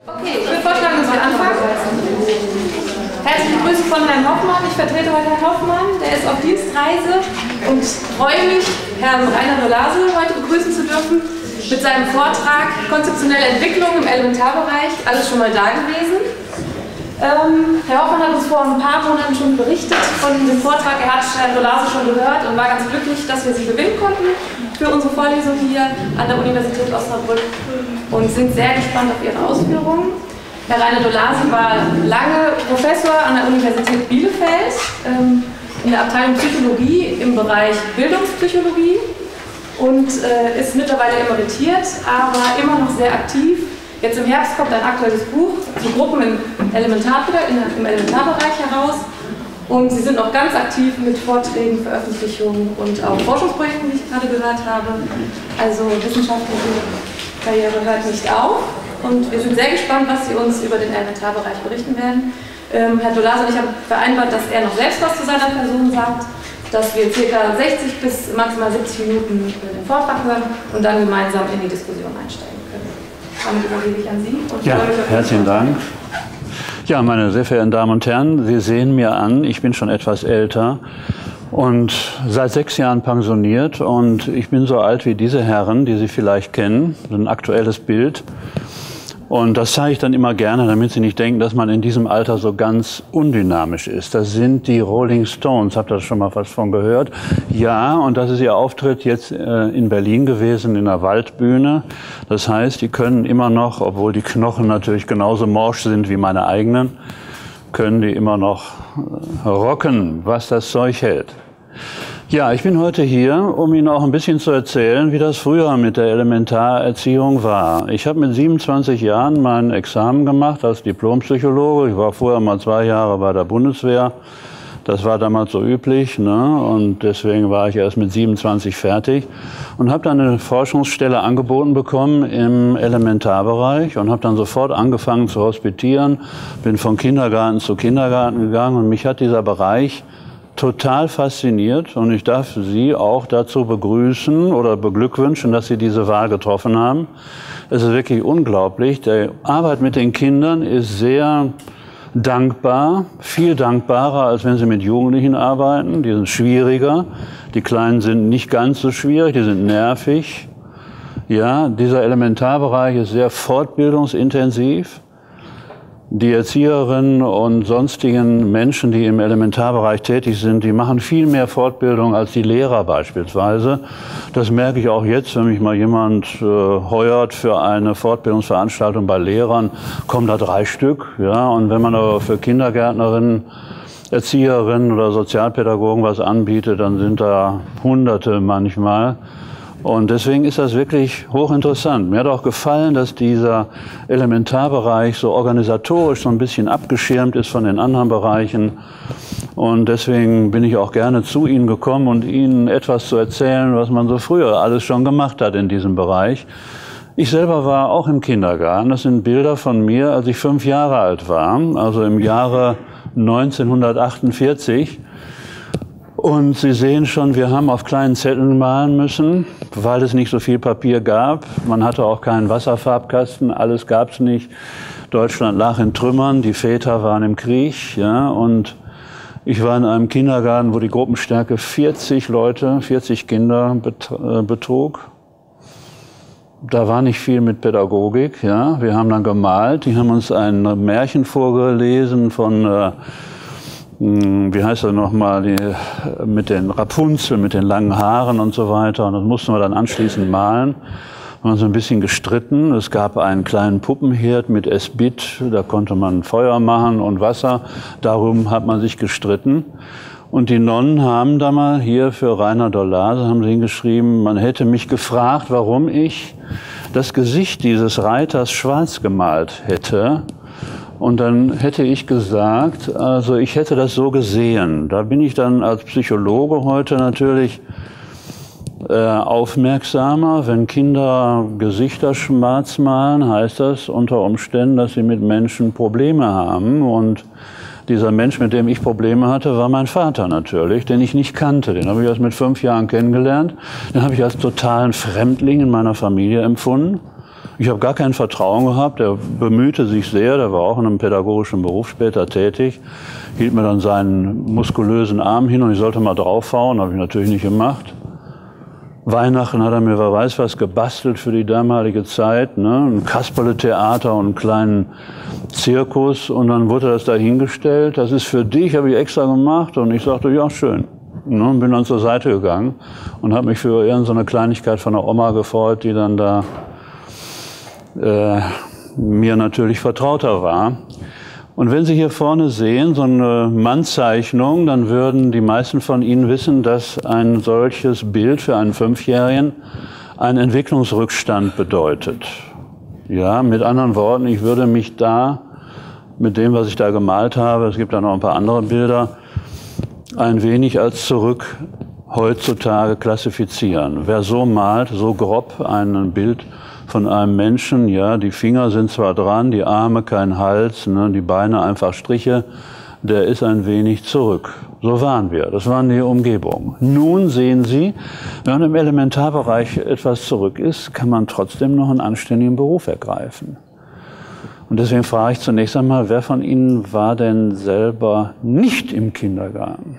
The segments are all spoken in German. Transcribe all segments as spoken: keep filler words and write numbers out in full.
Okay, ich würde vorschlagen, dass wir anfangen. Herzliche Grüße von Herrn Hoffmann. Ich vertrete heute Herrn Hoffmann, der ist auf Dienstreise und freue mich, Herrn Rainer Dolase heute begrüßen zu dürfen mit seinem Vortrag Konzeptionelle Entwicklung im Elementarbereich. Alles schon mal da gewesen. Ähm, Herr Hoffmann hat uns vor ein paar Monaten schon berichtet von dem Vortrag. Er hat Herrn Dolase schon gehört und war ganz glücklich, dass wir Sie gewinnen konnten für unsere Vorlesung hier an der Universität Osnabrück und sind sehr gespannt auf Ihre Ausführungen. Herr Rainer Dolase war lange Professor an der Universität Bielefeld ähm, in der Abteilung Psychologie im Bereich Bildungspsychologie und äh, ist mittlerweile emeritiert, aber immer noch sehr aktiv. Jetzt im Herbst kommt ein aktuelles Buch zu Gruppen im, Elementar im Elementarbereich heraus und Sie sind auch ganz aktiv mit Vorträgen, Veröffentlichungen und auch Forschungsprojekten, wie ich gerade gehört habe. Also wissenschaftliche Karriere hört nicht auf und wir sind sehr gespannt, was Sie uns über den Elementarbereich berichten werden. Ähm, Herr Dolase und ich haben vereinbart, dass er noch selbst was zu seiner Person sagt, dass wir ca. sechzig bis maximal siebzig Minuten den Vortrag hören und dann gemeinsam in die Diskussion einsteigen können. Damit übergebe ich an Sie. Und ja, herzlichen Dank. Ja, meine sehr verehrten Damen und Herren, Sie sehen mir an, ich bin schon etwas älter und seit sechs Jahren pensioniert und ich bin so alt wie diese Herren, die Sie vielleicht kennen, ein aktuelles Bild. Und das zeige ich dann immer gerne, damit Sie nicht denken, dass man in diesem Alter so ganz undynamisch ist. Das sind die Rolling Stones, habt ihr das schon mal was von gehört? Ja, und das ist ihr Auftritt jetzt äh, in Berlin gewesen, in der Waldbühne. Das heißt, die können immer noch, obwohl die Knochen natürlich genauso morsch sind wie meine eigenen, können die immer noch äh, rocken, was das Zeug hält. Ja, ich bin heute hier, um Ihnen auch ein bisschen zu erzählen, wie das früher mit der Elementarerziehung war. Ich habe mit siebenundzwanzig Jahren mein Examen gemacht als Diplompsychologe. Ich war vorher mal zwei Jahre bei der Bundeswehr. Das war damals so üblich, ne? Und deswegen war ich erst mit siebenundzwanzig fertig und habe dann eine Forschungsstelle angeboten bekommen im Elementarbereich und habe dann sofort angefangen zu hospitieren, bin von Kindergarten zu Kindergarten gegangen und mich hat dieser Bereich total fasziniert und ich darf Sie auch dazu begrüßen oder beglückwünschen, dass Sie diese Wahl getroffen haben. Es ist wirklich unglaublich. Die Arbeit mit den Kindern ist sehr dankbar, viel dankbarer, als wenn Sie mit Jugendlichen arbeiten. Die sind schwieriger. Die Kleinen sind nicht ganz so schwierig, die sind nervig. Ja, dieser Elementarbereich ist sehr fortbildungsintensiv. Die Erzieherinnen und sonstigen Menschen, die im Elementarbereich tätig sind, die machen viel mehr Fortbildung als die Lehrer beispielsweise. Das merke ich auch jetzt, wenn mich mal jemand äh, heuert für eine Fortbildungsveranstaltung bei Lehrern, kommen da drei Stück. Ja? Und wenn man aber für Kindergärtnerinnen, Erzieherinnen oder Sozialpädagogen was anbietet, dann sind da Hunderte manchmal. Und deswegen ist das wirklich hochinteressant. Mir hat auch gefallen, dass dieser Elementarbereich so organisatorisch so ein bisschen abgeschirmt ist von den anderen Bereichen. Und deswegen bin ich auch gerne zu Ihnen gekommen und Ihnen etwas zu erzählen, was man so früher alles schon gemacht hat in diesem Bereich. Ich selber war auch im Kindergarten. Das sind Bilder von mir, als ich fünf Jahre alt war, also im Jahre neunzehnhundertachtundvierzig. Und Sie sehen schon, wir haben auf kleinen Zetteln malen müssen, weil es nicht so viel Papier gab. Man hatte auch keinen Wasserfarbkasten, alles gab es nicht. Deutschland lag in Trümmern, die Väter waren im Krieg. Ja, und ich war in einem Kindergarten, wo die Gruppenstärke vierzig Leute, vierzig Kinder betrug. Da war nicht viel mit Pädagogik. Ja. Wir haben dann gemalt, die haben uns ein Märchen vorgelesen von... Äh, wie heißt das nochmal, die, mit den Rapunzel, mit den langen Haaren und so weiter. Und das mussten wir dann anschließend malen. Wir haben uns ein bisschen gestritten. Es gab einen kleinen Puppenherd mit Esbit, da konnte man Feuer machen und Wasser. Darum hat man sich gestritten. Und die Nonnen haben da mal hier für Rainer Dolase, haben sie hingeschrieben, man hätte mich gefragt, warum ich das Gesicht dieses Reiters schwarz gemalt hätte. Und dann hätte ich gesagt, also ich hätte das so gesehen. Da bin ich dann als Psychologe heute natürlich äh, aufmerksamer. Wenn Kinder Gesichter schwarz malen, heißt das unter Umständen, dass sie mit Menschen Probleme haben. Und dieser Mensch, mit dem ich Probleme hatte, war mein Vater natürlich, den ich nicht kannte. Den habe ich erst mit fünf Jahren kennengelernt. Den habe ich als totalen Fremdling in meiner Familie empfunden. Ich habe gar kein Vertrauen gehabt. Er bemühte sich sehr, der war auch in einem pädagogischen Beruf später tätig, hielt mir dann seinen muskulösen Arm hin und ich sollte mal draufhauen, habe ich natürlich nicht gemacht. Weihnachten hat er mir, wer weiß was, gebastelt für die damalige Zeit, ne? Ein Kasperle-Theater und einen kleinen Zirkus und dann wurde das da hingestellt. Das ist für dich, habe ich extra gemacht und ich sagte, ja schön. Ne? Und bin dann zur Seite gegangen und habe mich für irgendeine Kleinigkeit von der Oma gefreut, die dann da äh, mir natürlich vertrauter war. Und wenn Sie hier vorne sehen, so eine Mannzeichnung, dann würden die meisten von Ihnen wissen, dass ein solches Bild für einen Fünfjährigen einen Entwicklungsrückstand bedeutet. Ja, mit anderen Worten, ich würde mich da, mit dem, was ich da gemalt habe, es gibt da noch ein paar andere Bilder, ein wenig als zurück heutzutage klassifizieren. Wer so malt, so grob ein Bild von einem Menschen, ja, die Finger sind zwar dran, die Arme kein Hals, ne, die Beine einfach Striche, der ist ein wenig zurück. So waren wir, das waren die Umgebung. Nun sehen Sie, wenn man im Elementarbereich etwas zurück ist, kann man trotzdem noch einen anständigen Beruf ergreifen. Und deswegen frage ich zunächst einmal, wer von Ihnen war denn selber nicht im Kindergarten?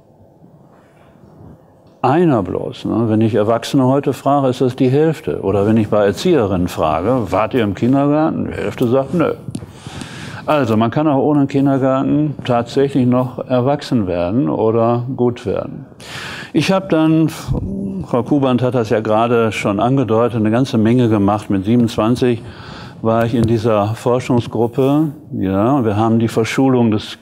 Einer bloß. Ne? Wenn ich Erwachsene heute frage, ist das die Hälfte. Oder wenn ich bei Erzieherinnen frage, wart ihr im Kindergarten? Die Hälfte sagt, nö. Also man kann auch ohne Kindergarten tatsächlich noch erwachsen werden oder gut werden. Ich habe dann, Frau Kubant hat das ja gerade schon angedeutet, eine ganze Menge gemacht. Mit siebenundzwanzig war ich in dieser Forschungsgruppe. Ja, wir haben die Verschulung des,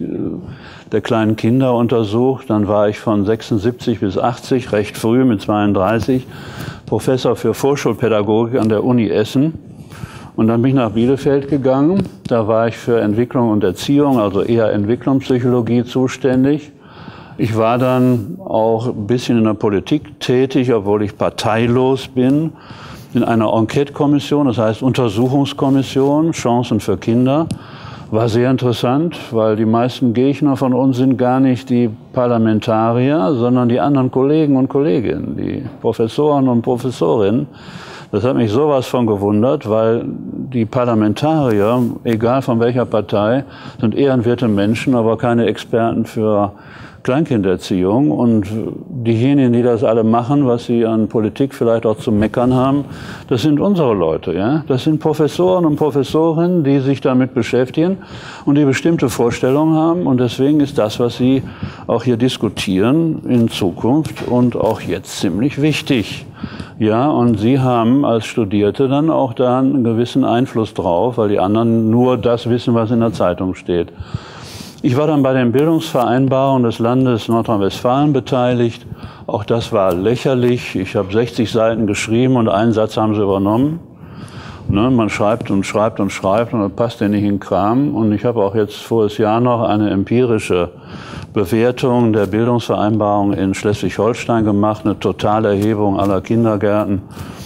der kleinen Kinder untersucht. Dann war ich von sechsundsiebzig bis achtzig, recht früh mit zweiunddreißig, Professor für Vorschulpädagogik an der Uni Essen. Und dann bin ich nach Bielefeld gegangen. Da war ich für Entwicklung und Erziehung, also eher Entwicklungspsychologie zuständig. Ich war dann auch ein bisschen in der Politik tätig, obwohl ich parteilos bin, in einer Enquete-Kommission, das heißt Untersuchungskommission, Chancen für Kinder. War sehr interessant, weil die meisten Gegner von uns sind gar nicht die Parlamentarier, sondern die anderen Kollegen und Kolleginnen, die Professoren und Professorinnen. Das hat mich sowas von gewundert, weil die Parlamentarier, egal von welcher Partei, sind ehrenwerte Menschen, aber keine Experten für Kleinkindererziehung. Und diejenigen, die das alle machen, was sie an Politik vielleicht auch zu meckern haben, das sind unsere Leute. Ja? Das sind Professoren und Professorinnen, die sich damit beschäftigen und die bestimmte Vorstellungen haben. Und deswegen ist das, was sie auch hier diskutieren, in Zukunft und auch jetzt ziemlich wichtig. Ja, und Sie haben als Studierte dann auch da einen gewissen Einfluss drauf, weil die anderen nur das wissen, was in der Zeitung steht. Ich war dann bei den Bildungsvereinbarungen des Landes Nordrhein-Westfalen beteiligt. Auch das war lächerlich. Ich habe sechzig Seiten geschrieben und einen Satz haben sie übernommen. Ne, man schreibt und schreibt und schreibt und das passt ja nicht in den Kram. Und ich habe auch jetzt voriges Jahr noch eine empirische Bewertung der Bildungsvereinbarung in Schleswig-Holstein gemacht, eine Totalerhebung aller Kindergärten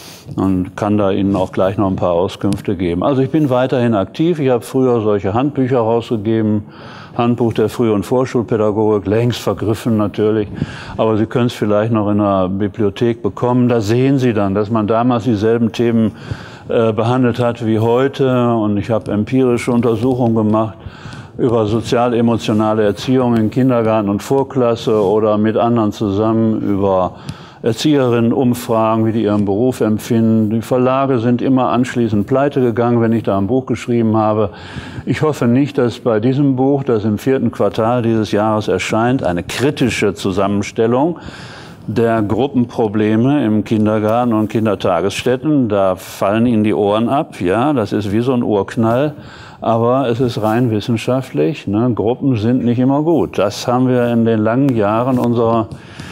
und kann da Ihnen auch gleich noch ein paar Auskünfte geben. Also ich bin weiterhin aktiv. Ich habe früher solche Handbücher rausgegeben, Handbuch der Früh- und Vorschulpädagogik, längst vergriffen natürlich, aber Sie können es vielleicht noch in einer Bibliothek bekommen. Da sehen Sie dann, dass man damals dieselben Themen äh, behandelt hat wie heute, und ich habe empirische Untersuchungen gemacht über sozial-emotionale Erziehung in Kindergarten und Vorklasse oder mit anderen zusammen über Erzieherinnen-Umfragen, wie die ihren Beruf empfinden. Die Verlage sind immer anschließend pleite gegangen, wenn ich da ein Buch geschrieben habe. Ich hoffe nicht, dass bei diesem Buch, das im vierten Quartal dieses Jahres erscheint, eine kritische Zusammenstellung der Gruppenprobleme im Kindergarten und Kindertagesstätten, da fallen Ihnen die Ohren ab. Ja, das ist wie so ein Urknall. Aber es ist rein wissenschaftlich. Ne? Gruppen sind nicht immer gut. Das haben wir in den langen Jahren unserer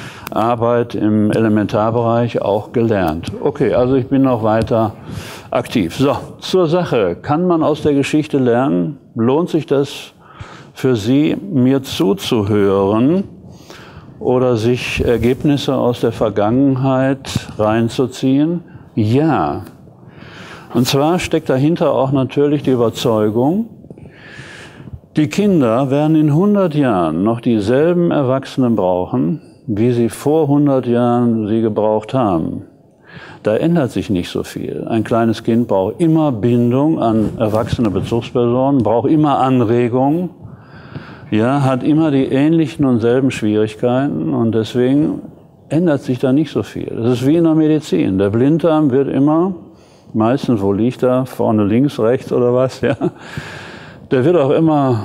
Arbeit im Elementarbereich auch gelernt. Okay, also ich bin noch weiter aktiv. So, zur Sache. Kann man aus der Geschichte lernen? Lohnt sich das für Sie, mir zuzuhören oder sich Ergebnisse aus der Vergangenheit reinzuziehen? Ja. Und zwar steckt dahinter auch natürlich die Überzeugung, die Kinder werden in hundert Jahren noch dieselben Erwachsenen brauchen, wie sie vor hundert Jahren sie gebraucht haben. Da ändert sich nicht so viel. Ein kleines Kind braucht immer Bindung an erwachsene Bezugspersonen, braucht immer Anregung, ja, hat immer die ähnlichen und selben Schwierigkeiten und deswegen ändert sich da nicht so viel. Das ist wie in der Medizin. Der Blinddarm wird immer, meistens, wo liegt er, vorne links, rechts oder was, ja, der wird auch immer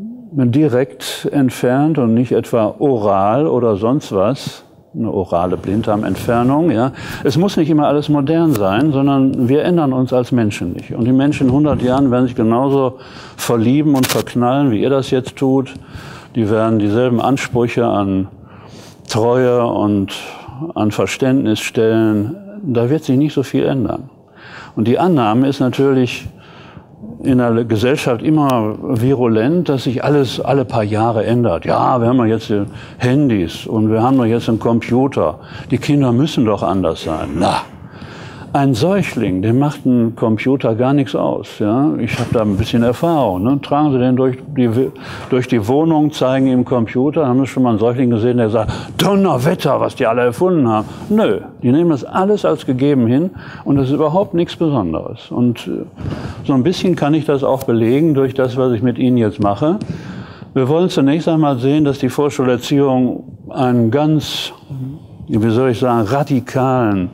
direkt entfernt und nicht etwa oral oder sonst was. Eine orale Blinddarmentfernung, ja. Es muss nicht immer alles modern sein, sondern wir ändern uns als Menschen nicht. Und die Menschen in hundert Jahren werden sich genauso verlieben und verknallen, wie ihr das jetzt tut. Die werden dieselben Ansprüche an Treue und an Verständnis stellen. Da wird sich nicht so viel ändern. Und die Annahme ist natürlich in der Gesellschaft immer virulent, dass sich alles alle paar Jahre ändert. Ja, wir haben ja jetzt Handys und wir haben doch jetzt einen Computer. Die Kinder müssen doch anders sein. Na, ein Säugling, dem macht ein Computer gar nichts aus. Ja? Ich habe da ein bisschen Erfahrung. Ne? Tragen Sie den durch die, durch die Wohnung, zeigen ihm Computer. Haben Sie schon mal einen Säugling gesehen, der sagt, Donnerwetter, was die alle erfunden haben? Nö, die nehmen das alles als gegeben hin und das ist überhaupt nichts Besonderes. Und so ein bisschen kann ich das auch belegen durch das, was ich mit Ihnen jetzt mache. Wir wollen zunächst einmal sehen, dass die Vorschulerziehung einen ganz, wie soll ich sagen, radikalen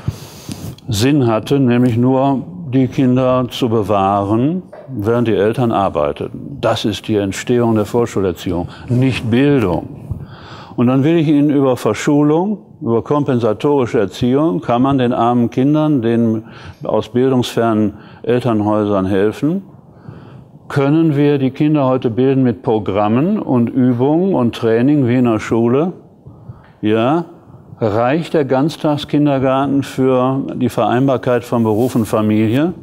Sinn hatte, nämlich nur die Kinder zu bewahren, während die Eltern arbeiteten. Das ist die Entstehung der Vorschulerziehung, nicht Bildung. Und dann will ich Ihnen über Verschulung, über kompensatorische Erziehung, kann man den armen Kindern, denen aus bildungsfernen Elternhäusern helfen. Können wir die Kinder heute bilden mit Programmen und Übungen und Training wie in der Schule? Ja. Reicht der Ganztagskindergarten für die Vereinbarkeit von Beruf und Familie?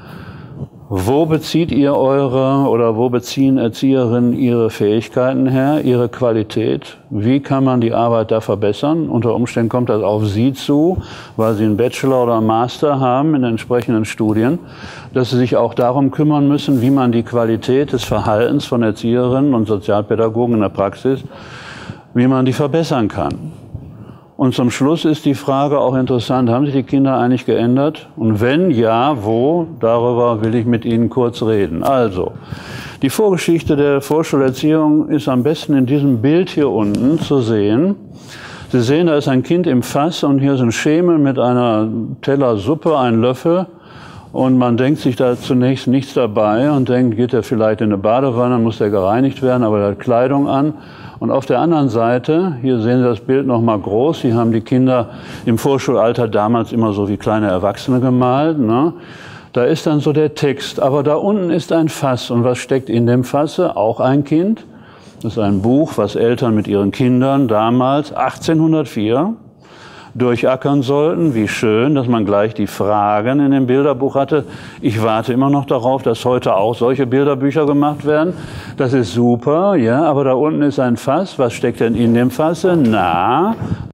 Wo bezieht ihr eure oder wo beziehen Erzieherinnen ihre Fähigkeiten her, ihre Qualität? Wie kann man die Arbeit da verbessern? Unter Umständen kommt das auf Sie zu, weil Sie einen Bachelor oder einen Master haben in entsprechenden Studien, dass Sie sich auch darum kümmern müssen, wie man die Qualität des Verhaltens von Erzieherinnen und Sozialpädagogen in der Praxis, wie man die verbessern kann. Und zum Schluss ist die Frage auch interessant, haben sich die Kinder eigentlich geändert? Und wenn ja, wo? Darüber will ich mit Ihnen kurz reden. Also, die Vorgeschichte der Vorschulerziehung ist am besten in diesem Bild hier unten zu sehen. Sie sehen, da ist ein Kind im Fass und hier ist ein Schemel mit einer Teller Suppe, ein Löffel. Und man denkt sich da zunächst nichts dabei und denkt, geht er vielleicht in eine Badewanne, muss der gereinigt werden, aber er hat Kleidung an. Und auf der anderen Seite, hier sehen Sie das Bild noch mal groß, hier haben die Kinder im Vorschulalter damals immer so wie kleine Erwachsene gemalt, ne? Da ist dann so der Text, aber da unten ist ein Fass. Und was steckt in dem Fasse? Auch ein Kind. Das ist ein Buch, was Eltern mit ihren Kindern damals, achtzehnhundertvier, durchackern sollten. Wie schön, dass man gleich die Fragen in dem Bilderbuch hatte. Ich warte immer noch darauf, dass heute auch solche Bilderbücher gemacht werden. Das ist super, ja, aber da unten ist ein Fass. Was steckt denn in dem Fasse? Na,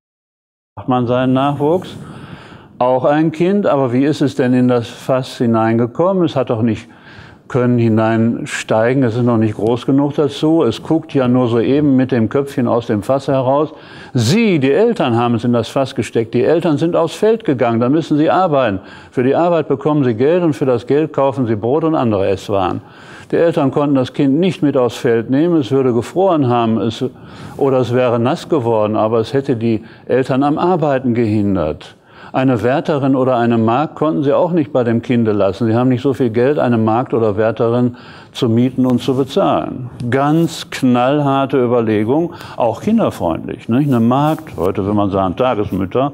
macht man seinen Nachwuchs? Auch ein Kind, aber wie ist es denn in das Fass hineingekommen? Es hat doch nicht können hineinsteigen, es ist noch nicht groß genug dazu, es guckt ja nur so eben mit dem Köpfchen aus dem Fass heraus. Sie, die Eltern, haben es in das Fass gesteckt, die Eltern sind aufs Feld gegangen, da müssen sie arbeiten. Für die Arbeit bekommen sie Geld und für das Geld kaufen sie Brot und andere Esswaren. Die Eltern konnten das Kind nicht mit aufs Feld nehmen, es würde gefroren haben es, oder es wäre nass geworden, aber es hätte die Eltern am Arbeiten gehindert. Eine Wärterin oder eine Magd konnten sie auch nicht bei dem Kinde lassen. Sie haben nicht so viel Geld, eine Magd oder Wärterin zu mieten und zu bezahlen. Ganz knallharte Überlegung, auch kinderfreundlich. Nicht? Eine Magd, heute würde man sagen Tagesmütter,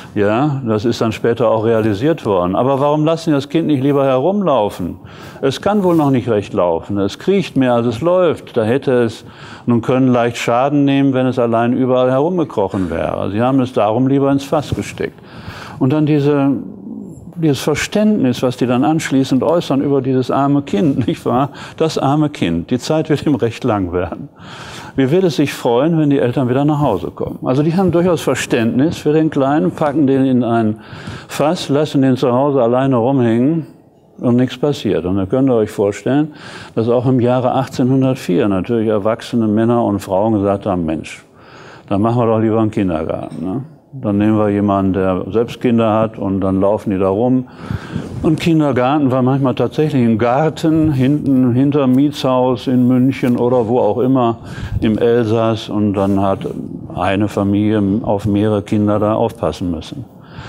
ja, das ist dann später auch realisiert worden. Aber warum lassen Sie das Kind nicht lieber herumlaufen? Es kann wohl noch nicht recht laufen. Es kriecht mehr, als es läuft. Da hätte es nun können leicht Schaden nehmen, wenn es allein überall herumgekrochen wäre. Sie haben es darum lieber ins Fass gesteckt. Und dann diese, dieses Verständnis, was die dann anschließend äußern über dieses arme Kind, nicht wahr? Das arme Kind. Die Zeit wird ihm recht lang werden. Wie wird es sich freuen, wenn die Eltern wieder nach Hause kommen? Also die haben durchaus Verständnis für den Kleinen, packen den in ein Fass, lassen den zu Hause alleine rumhängen und nichts passiert. Und da könnt ihr euch vorstellen, dass auch im Jahre achtzehnhundertvier natürlich erwachsene Männer und Frauen gesagt haben, Mensch, dann machen wir doch lieber einen Kindergarten. Ne? Dann nehmen wir jemanden, der selbst Kinder hat und dann laufen die da rum. Und Kindergarten war manchmal tatsächlich im Garten, hinten hinterm Mietshaus in München oder wo auch immer im Elsass. Und dann hat eine Familie auf mehrere Kinder da aufpassen müssen.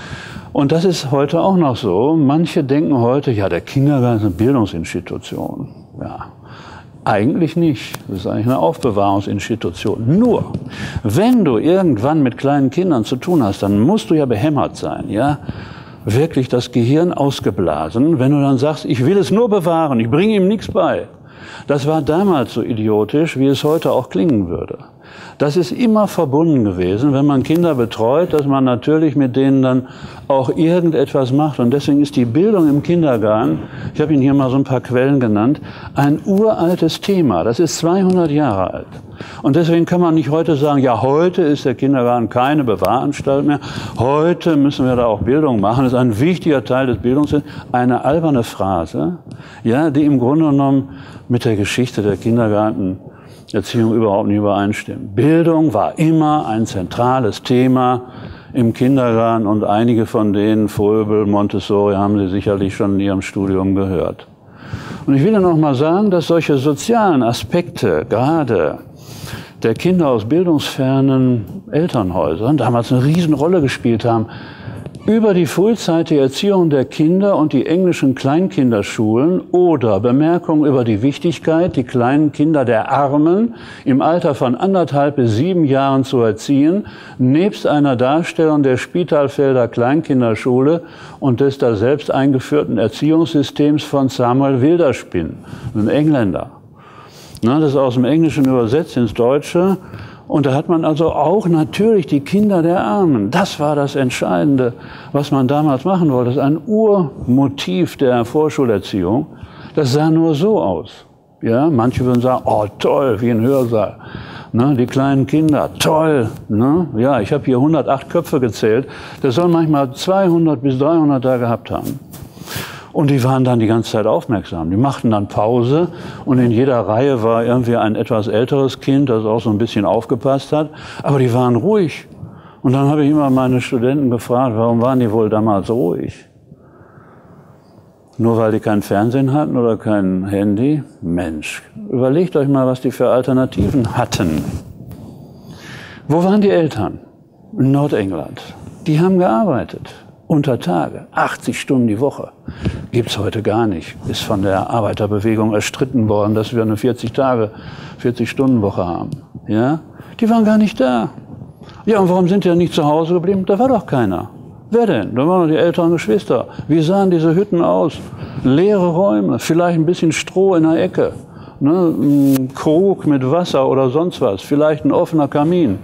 Und das ist heute auch noch so. Manche denken heute, ja, der Kindergarten ist eine Bildungsinstitution. Ja. Eigentlich nicht. Das ist eigentlich eine Aufbewahrungsinstitution. Nur, wenn du irgendwann mit kleinen Kindern zu tun hast, dann musst du ja behämmert sein, ja? Wirklich das Gehirn ausgeblasen, wenn du dann sagst, ich will es nur bewahren, ich bringe ihm nichts bei. Das war damals so idiotisch, wie es heute auch klingen würde. Das ist immer verbunden gewesen, wenn man Kinder betreut, dass man natürlich mit denen dann auch irgendetwas macht. Und deswegen ist die Bildung im Kindergarten, ich habe Ihnen hier mal so ein paar Quellen genannt, ein uraltes Thema. Das ist zweihundert Jahre alt. Und deswegen kann man nicht heute sagen, ja, heute ist der Kindergarten keine Bewahranstalt mehr. Heute müssen wir da auch Bildung machen. Das ist ein wichtiger Teil des Bildungssystems. Eine alberne Phrase, ja, die im Grunde genommen mit der Geschichte der Kindergartenerziehung überhaupt nicht übereinstimmt. Bildung war immer ein zentrales Thema im Kindergarten und einige von denen, Fröbel, Montessori, haben Sie sicherlich schon in Ihrem Studium gehört. Und ich will Ihnen noch mal sagen, dass solche sozialen Aspekte, gerade der Kinder aus bildungsfernen Elternhäusern, damals eine Riesenrolle gespielt haben. Über die frühzeitige Erziehung der Kinder und die englischen Kleinkinderschulen oder Bemerkungen über die Wichtigkeit, die kleinen Kinder der Armen im Alter von anderthalb bis sieben Jahren zu erziehen, nebst einer Darstellung der Spitalfelder Kleinkinderschule und des da selbst eingeführten Erziehungssystems von Samuel Wilderspin, ein Engländer. Na, das ist aus dem Englischen übersetzt ins Deutsche. Und da hat man also auch natürlich die Kinder der Armen. Das war das Entscheidende, was man damals machen wollte. Das ist ein Urmotiv der Vorschulerziehung. Das sah nur so aus. Ja, manche würden sagen, oh toll, wie ein Hörsaal. Ne, die kleinen Kinder, toll. Ne? Ja, ich habe hier hundertacht Köpfe gezählt. Das soll manchmal zweihundert bis dreihundert da gehabt haben. Und die waren dann die ganze Zeit aufmerksam. Die machten dann Pause und in jeder Reihe war irgendwie ein etwas älteres Kind, das auch so ein bisschen aufgepasst hat. Aber die waren ruhig. Und dann habe ich immer meine Studenten gefragt, warum waren die wohl damals ruhig? Nur weil die kein Fernsehen hatten oder kein Handy? Mensch, überlegt euch mal, was die für Alternativen hatten. Wo waren die Eltern? In Nordengland. Die haben gearbeitet. Unter Tage, achtzig Stunden die Woche. Gibt's heute gar nicht. Ist von der Arbeiterbewegung erstritten worden, dass wir eine vierzig Tage, vierzig Stunden Woche haben. Ja? Die waren gar nicht da. Ja, und warum sind die ja nicht zu Hause geblieben? Da war doch keiner. Wer denn? Da waren doch die älteren Geschwister. Wie sahen diese Hütten aus? Leere Räume, vielleicht ein bisschen Stroh in der Ecke. Ne? Ein Krug mit Wasser oder sonst was. Vielleicht ein offener Kamin.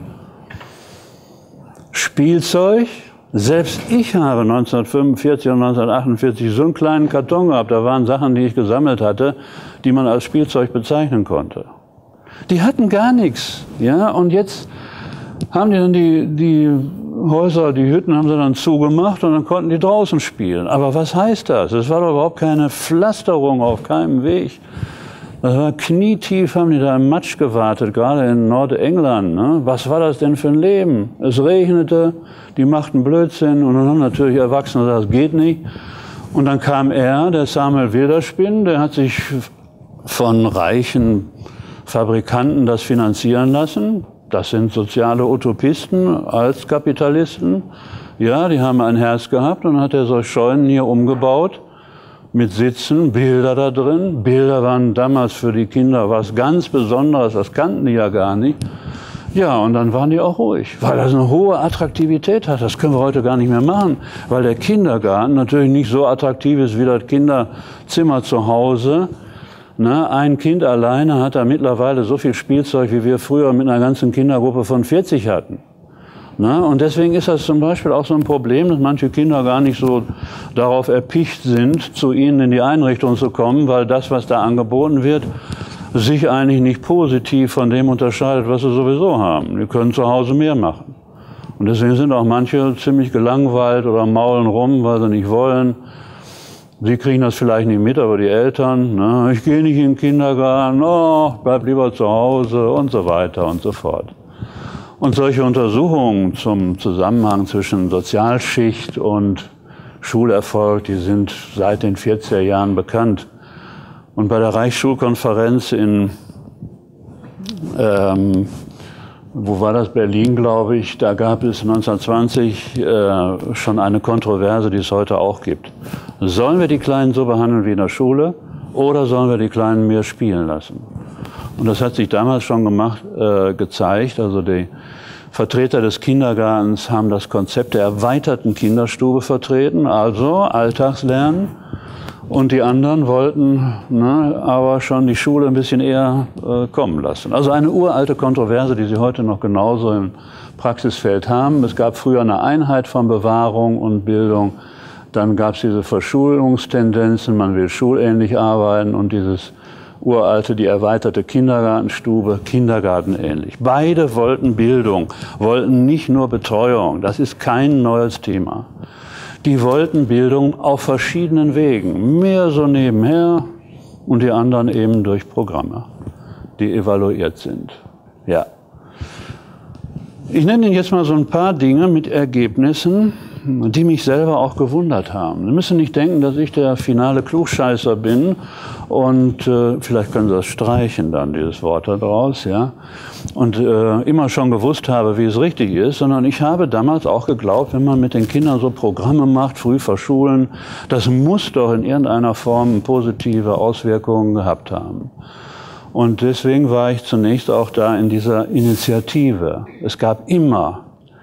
Spielzeug. Selbst ich habe neunzehnhundertfünfundvierzig und neunzehnhundertachtundvierzig so einen kleinen Karton gehabt. Da waren Sachen, die ich gesammelt hatte, die man als Spielzeug bezeichnen konnte. Die hatten gar nichts. Ja? Und jetzt haben die dann die, die Häuser, die Hütten haben sie dann zugemacht und dann konnten die draußen spielen. Aber was heißt das? Es war doch überhaupt keine Pflasterung auf keinem Weg. Das war knietief, haben die da im Matsch gewartet, gerade in Nordengland. Ne? Was war das denn für ein Leben? Es regnete, die machten Blödsinn und dann haben natürlich Erwachsene gesagt, das geht nicht. Und dann kam er, der Samuel Wilderspin, der hat sich von reichen Fabrikanten das finanzieren lassen. Das sind soziale Utopisten als Kapitalisten. Ja, die haben ein Herz gehabt und dann hat er solche Scheunen hier umgebaut. Mit Sitzen, Bilder da drin. Bilder waren damals für die Kinder was ganz Besonderes, das kannten die ja gar nicht. Ja, und dann waren die auch ruhig, weil das eine hohe Attraktivität hat. Das können wir heute gar nicht mehr machen, weil der Kindergarten natürlich nicht so attraktiv ist wie das Kinderzimmer zu Hause. Na, ein Kind alleine hat da mittlerweile so viel Spielzeug, wie wir früher mit einer ganzen Kindergruppe von vierzig hatten. Na, und deswegen ist das zum Beispiel auch so ein Problem, dass manche Kinder gar nicht so darauf erpicht sind, zu ihnen in die Einrichtung zu kommen, weil das, was da angeboten wird, sich eigentlich nicht positiv von dem unterscheidet, was sie sowieso haben. Die können zu Hause mehr machen. Und deswegen sind auch manche ziemlich gelangweilt oder maulen rum, weil sie nicht wollen. Sie kriegen das vielleicht nicht mit, aber die Eltern, ne, ich gehe nicht in den Kindergarten, oh, bleib lieber zu Hause und so weiter und so fort. Und solche Untersuchungen zum Zusammenhang zwischen Sozialschicht und Schulerfolg, die sind seit den vierziger Jahren bekannt. Und bei der Reichsschulkonferenz in, ähm, wo war das, Berlin, glaube ich, da gab es neunzehnhundertzwanzig äh, schon eine Kontroverse, die es heute auch gibt. Sollen wir die Kleinen so behandeln wie in der Schule oder sollen wir die Kleinen mehr spielen lassen? Und das hat sich damals schon gemacht, äh, gezeigt. Also die Vertreter des Kindergartens haben das Konzept der erweiterten Kinderstube vertreten, also Alltagslernen. Und die anderen wollten ne, aber schon die Schule ein bisschen eher äh, kommen lassen. Also eine uralte Kontroverse, die Sie heute noch genauso im Praxisfeld haben. Es gab früher eine Einheit von Bewahrung und Bildung. Dann gab es diese Verschulungstendenzen, man will schulähnlich arbeiten und dieses uralte, die erweiterte Kindergartenstube, kindergartenähnlich. Beide wollten Bildung, wollten nicht nur Betreuung. Das ist kein neues Thema. Die wollten Bildung auf verschiedenen Wegen, mehr so nebenher und die anderen eben durch Programme, die evaluiert sind. Ja. Ich nenne Ihnen jetzt mal so ein paar Dinge mit Ergebnissen, die mich selber auch gewundert haben. Sie müssen nicht denken, dass ich der finale Klugscheißer bin und äh, vielleicht können Sie das streichen dann, dieses Wort da draus, ja, und äh, immer schon gewusst habe, wie es richtig ist, sondern ich habe damals auch geglaubt, wenn man mit den Kindern so Programme macht, früh verschulen, das muss doch in irgendeiner Form positive Auswirkungen gehabt haben. Und deswegen war ich zunächst auch da in dieser Initiative. Es gab immer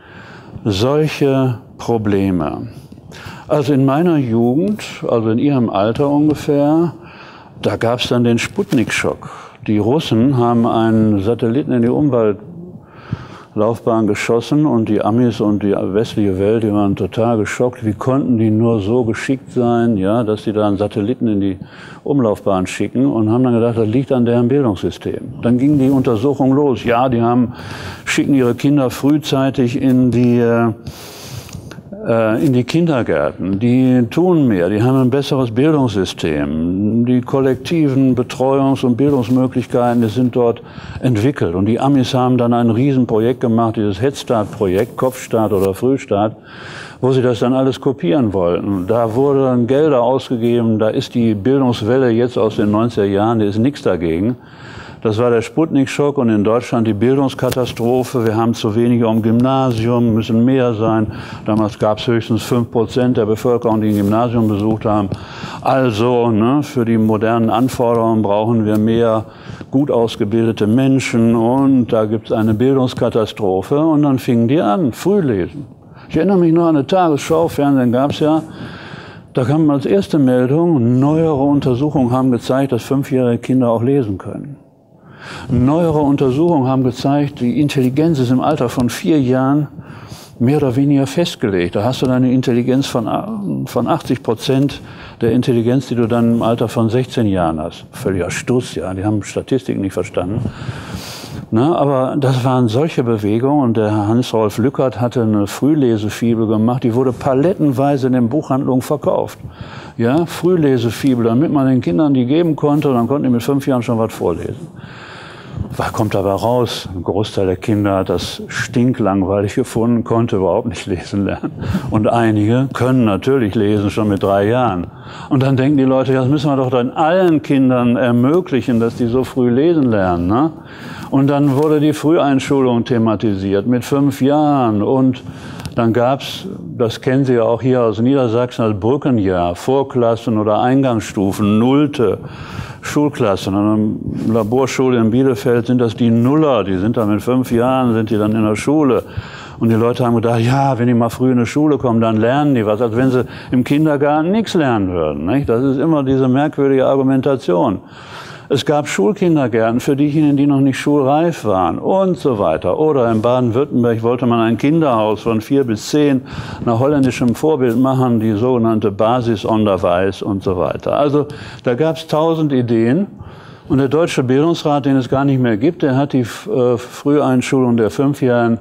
solche Probleme. Also in meiner Jugend, also in Ihrem Alter ungefähr, da gab es dann den Sputnik-Schock. Die Russen haben einen Satelliten in die Umweltlaufbahn geschossen und die Amis und die westliche Welt, die waren total geschockt. Wie konnten die nur so geschickt sein, ja, dass die da einen Satelliten in die Umlaufbahn schicken und haben dann gedacht, das liegt an deren Bildungssystem. Dann ging die Untersuchung los. Ja, die haben, schicken ihre Kinder frühzeitig in die äh, in die Kindergärten, die tun mehr, die haben ein besseres Bildungssystem, die kollektiven Betreuungs- und Bildungsmöglichkeiten, die sind dort entwickelt. Und die Amis haben dann ein Riesenprojekt gemacht, dieses Headstart-Projekt, Kopfstart oder Frühstart, wo sie das dann alles kopieren wollten. Da wurden dann Gelder ausgegeben, da ist die Bildungswelle jetzt aus den neunziger Jahren, da ist nichts dagegen. Das war der Sputnik-Schock und in Deutschland die Bildungskatastrophe. Wir haben zu wenige am Gymnasium, müssen mehr sein. Damals gab es höchstens fünf Prozent der Bevölkerung, die ein Gymnasium besucht haben. Also ne, für die modernen Anforderungen brauchen wir mehr gut ausgebildete Menschen und da gibt es eine Bildungskatastrophe. Und dann fingen die an, Frühlesen. Ich erinnere mich noch an eine Tagesschau, Fernsehen gab es ja. Da kam als erste Meldung, neuere Untersuchungen haben gezeigt, dass fünfjährige Kinder auch lesen können. Neuere Untersuchungen haben gezeigt, die Intelligenz ist im Alter von vier Jahren mehr oder weniger festgelegt. Da hast du eine Intelligenz von, von achtzig Prozent der Intelligenz, die du dann im Alter von sechzehn Jahren hast. Völliger Stuss, ja, die haben Statistiken nicht verstanden. Na, aber das waren solche Bewegungen und der Hans-Rolf Lückert hatte eine Frühlesefibel gemacht, die wurde palettenweise in den Buchhandlungen verkauft. Ja, Frühlesefibel, damit man den Kindern die geben konnte und dann konnten die mit fünf Jahren schon was vorlesen. Was kommt dabei raus? Ein Großteil der Kinder hat das stinklangweilig gefunden, konnte überhaupt nicht lesen lernen. Und einige können natürlich lesen, schon mit drei Jahren. Und dann denken die Leute, ja, das müssen wir doch dann allen Kindern ermöglichen, dass die so früh lesen lernen. Ne? Und dann wurde die Früheinschulung thematisiert mit fünf Jahren. Und dann gab's, das kennen Sie ja auch hier aus Niedersachsen, als Brückenjahr, Vorklassen oder Eingangsstufen, Nullte Schulklassen. An einer Laborschule in Bielefeld sind das die Nuller, die sind dann mit fünf Jahren, sind die dann in der Schule. Und die Leute haben gedacht, ja, wenn die mal früh in die Schule kommen, dann lernen die was, als wenn sie im Kindergarten nichts lernen würden. Nicht? Das ist immer diese merkwürdige Argumentation. Es gab Schulkindergärten für diejenigen, die noch nicht schulreif waren und so weiter. Oder in Baden-Württemberg wollte man ein Kinderhaus von vier bis zehn nach holländischem Vorbild machen, die sogenannte Basisonderwijs und so weiter. Also da gab es tausend Ideen. Und der Deutsche Bildungsrat, den es gar nicht mehr gibt, der hat die äh, Früheinschulung der Fünfjährigen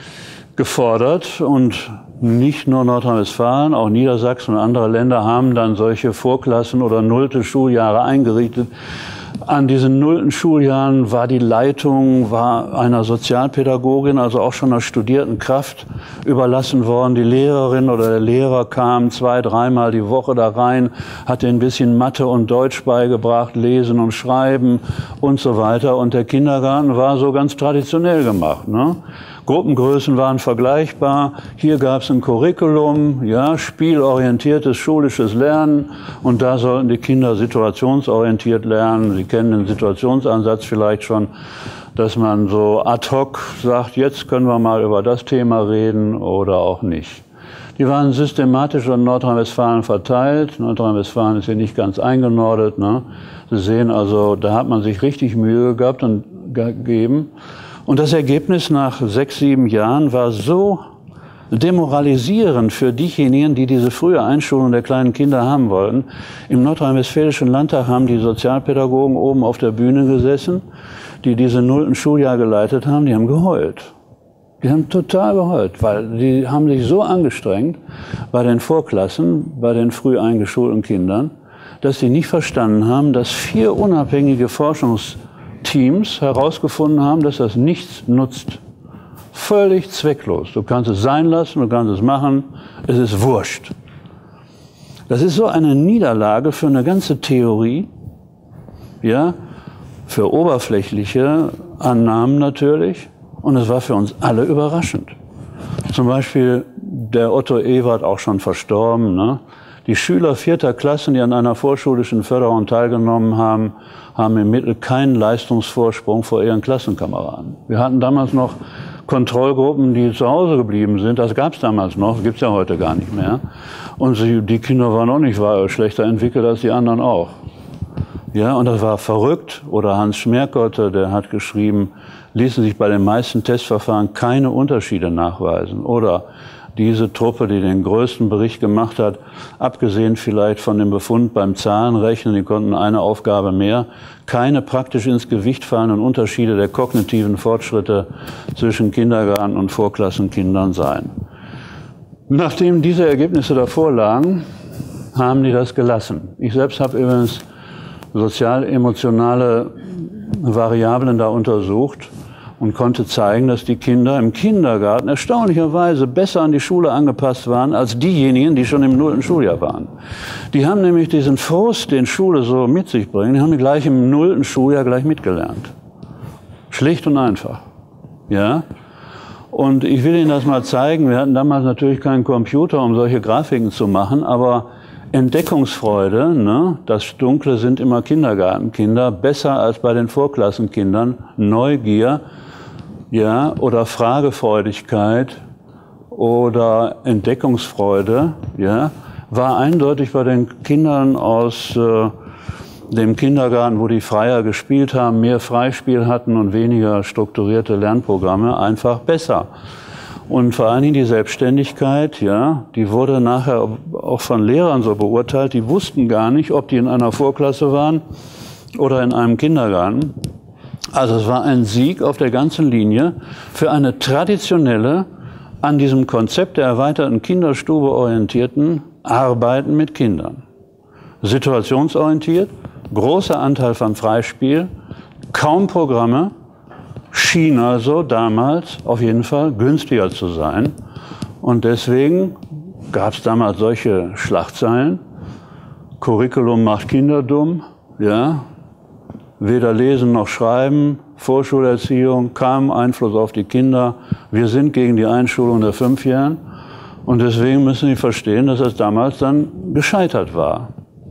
gefordert. Und nicht nur Nordrhein-Westfalen, auch Niedersachsen und andere Länder haben dann solche Vorklassen oder nullte Schuljahre eingerichtet. An diesen nullten Schuljahren war die Leitung war einer Sozialpädagogin, also auch schon einer studierten Kraft, überlassen worden. Die Lehrerin oder der Lehrer kam zwei, dreimal die Woche da rein, hat ein bisschen Mathe und Deutsch beigebracht, Lesen und Schreiben und so weiter. Und der Kindergarten war so ganz traditionell gemacht, ne? Gruppengrößen waren vergleichbar. Hier gab es ein Curriculum, ja, spielorientiertes schulisches Lernen. Und da sollten die Kinder situationsorientiert lernen. Sie kennen den Situationsansatz vielleicht schon, dass man so ad hoc sagt, jetzt können wir mal über das Thema reden oder auch nicht. Die waren systematisch in Nordrhein-Westfalen verteilt. Nordrhein-Westfalen ist hier nicht ganz eingenordet, ne? Sie sehen also, da hat man sich richtig Mühe gehabt und gegeben. Und das Ergebnis nach sechs, sieben Jahren war so demoralisierend für diejenigen, die diese frühe Einschulung der kleinen Kinder haben wollten. Im Nordrhein-Westfälischen Landtag haben die Sozialpädagogen oben auf der Bühne gesessen, die diese nullten Schuljahr geleitet haben, die haben geheult. Die haben total geheult, weil die haben sich so angestrengt bei den Vorklassen, bei den früh eingeschulten Kindern, dass sie nicht verstanden haben, dass vier unabhängige Forschungs Teams herausgefunden haben, dass das nichts nutzt. Völlig zwecklos. Du kannst es sein lassen, du kannst es machen, es ist wurscht. Das ist so eine Niederlage für eine ganze Theorie, ja, für oberflächliche Annahmen natürlich, und es war für uns alle überraschend. Zum Beispiel der Otto Ewert, auch schon verstorben, ne? Die Schüler vierter Klassen, die an einer vorschulischen Förderung teilgenommen haben, haben im Mittel keinen Leistungsvorsprung vor ihren Klassenkameraden. Wir hatten damals noch Kontrollgruppen, die zu Hause geblieben sind. Das gab es damals noch, das gibt es ja heute gar nicht mehr. Und sie, die Kinder waren auch nicht schlechter entwickelt als die anderen auch. Ja, und das war verrückt. Oder Hans Schmerkotte, der hat geschrieben, ließen sich bei den meisten Testverfahren keine Unterschiede nachweisen. Oder diese Truppe, die den größten Bericht gemacht hat, abgesehen vielleicht von dem Befund beim Zahlenrechnen, die konnten eine Aufgabe mehr, keine praktisch ins Gewicht fallenden Unterschiede der kognitiven Fortschritte zwischen Kindergarten- und Vorklassenkindern sein. Nachdem diese Ergebnisse davor lagen, haben die das gelassen. Ich selbst habe übrigens sozial-emotionale Variablen da untersucht und konnte zeigen, dass die Kinder im Kindergarten erstaunlicherweise besser an die Schule angepasst waren als diejenigen, die schon im nullten Schuljahr waren. Die haben nämlich diesen Frust, den Schule so mit sich bringt, die haben die gleich im nullten Schuljahr gleich mitgelernt. Schlicht und einfach. Ja? Und ich will Ihnen das mal zeigen. Wir hatten damals natürlich keinen Computer, um solche Grafiken zu machen, aber Entdeckungsfreude, ne? Das Dunkle sind immer Kindergartenkinder, besser als bei den Vorklassenkindern, Neugier, ja, oder Fragefreudigkeit oder Entdeckungsfreude, ja, war eindeutig bei den Kindern aus äh, dem Kindergarten, wo die freier gespielt haben, mehr Freispiel hatten und weniger strukturierte Lernprogramme, einfach besser. Und vor allen Dingen die Selbstständigkeit, ja, die wurde nachher auch von Lehrern so beurteilt, die wussten gar nicht, ob die in einer Vorklasse waren oder in einem Kindergarten. Also es war ein Sieg auf der ganzen Linie für eine traditionelle, an diesem Konzept der erweiterten Kinderstube orientierten Arbeiten mit Kindern. Situationsorientiert, großer Anteil von Freispiel, kaum Programme, schien also damals auf jeden Fall günstiger zu sein. Und deswegen gab es damals solche Schlagzeilen. Curriculum macht Kinder dumm, ja. Weder Lesen noch Schreiben, Vorschulerziehung, kaum Einfluss auf die Kinder. Wir sind gegen die Einschulung der Fünfjährigen. Und deswegen müssen Sie verstehen, dass das damals dann gescheitert war.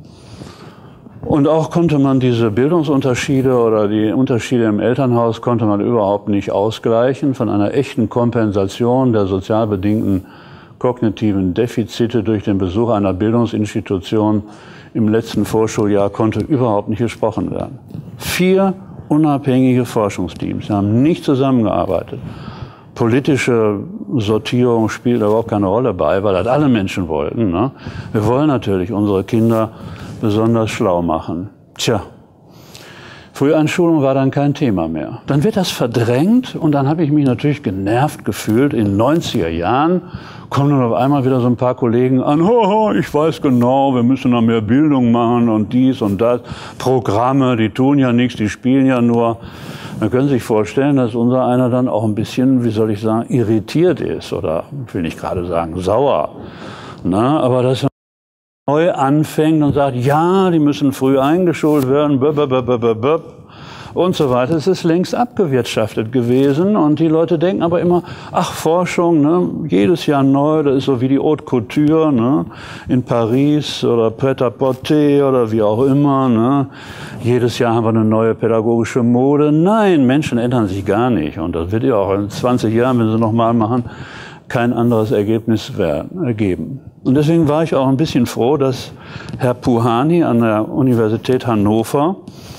Und auch konnte man diese Bildungsunterschiede oder die Unterschiede im Elternhaus konnte man überhaupt nicht ausgleichen von einer echten Kompensation der sozial bedingten kognitiven Defizite durch den Besuch einer Bildungsinstitution im letzten Vorschuljahr konnte überhaupt nicht gesprochen werden. Vier unabhängige Forschungsteams haben nicht zusammengearbeitet. Politische Sortierung spielt überhaupt keine Rolle bei, weil das alle Menschen wollten, ne? Wir wollen natürlich unsere Kinder besonders schlau machen. Tja, Früheinschulung war dann kein Thema mehr. Dann wird das verdrängt und dann habe ich mich natürlich genervt gefühlt. In den neunziger Jahren kommen dann auf einmal wieder so ein paar Kollegen an, hoho, ich weiß genau, wir müssen noch mehr Bildung machen und dies und das. Programme, die tun ja nichts, die spielen ja nur. Man können sich vorstellen, dass unser einer dann auch ein bisschen, wie soll ich sagen, irritiert ist oder will nicht gerade sagen sauer. Na, aber dass er neu anfängt und sagt, ja, die müssen früh eingeschult werden, b -b -b -b -b -b und so weiter. Es ist längst abgewirtschaftet gewesen und die Leute denken aber immer, ach, Forschung, ne, jedes Jahr neu, das ist so wie die Haute Couture, ne, in Paris oder Pret-à-Porter oder wie auch immer, ne. Jedes Jahr haben wir eine neue pädagogische Mode. Nein, Menschen ändern sich gar nicht und das wird ja auch in zwanzig Jahren, wenn sie nochmal machen, kein anderes Ergebnis geben. Und deswegen war ich auch ein bisschen froh, dass Herr Puhani an der Universität Hannover,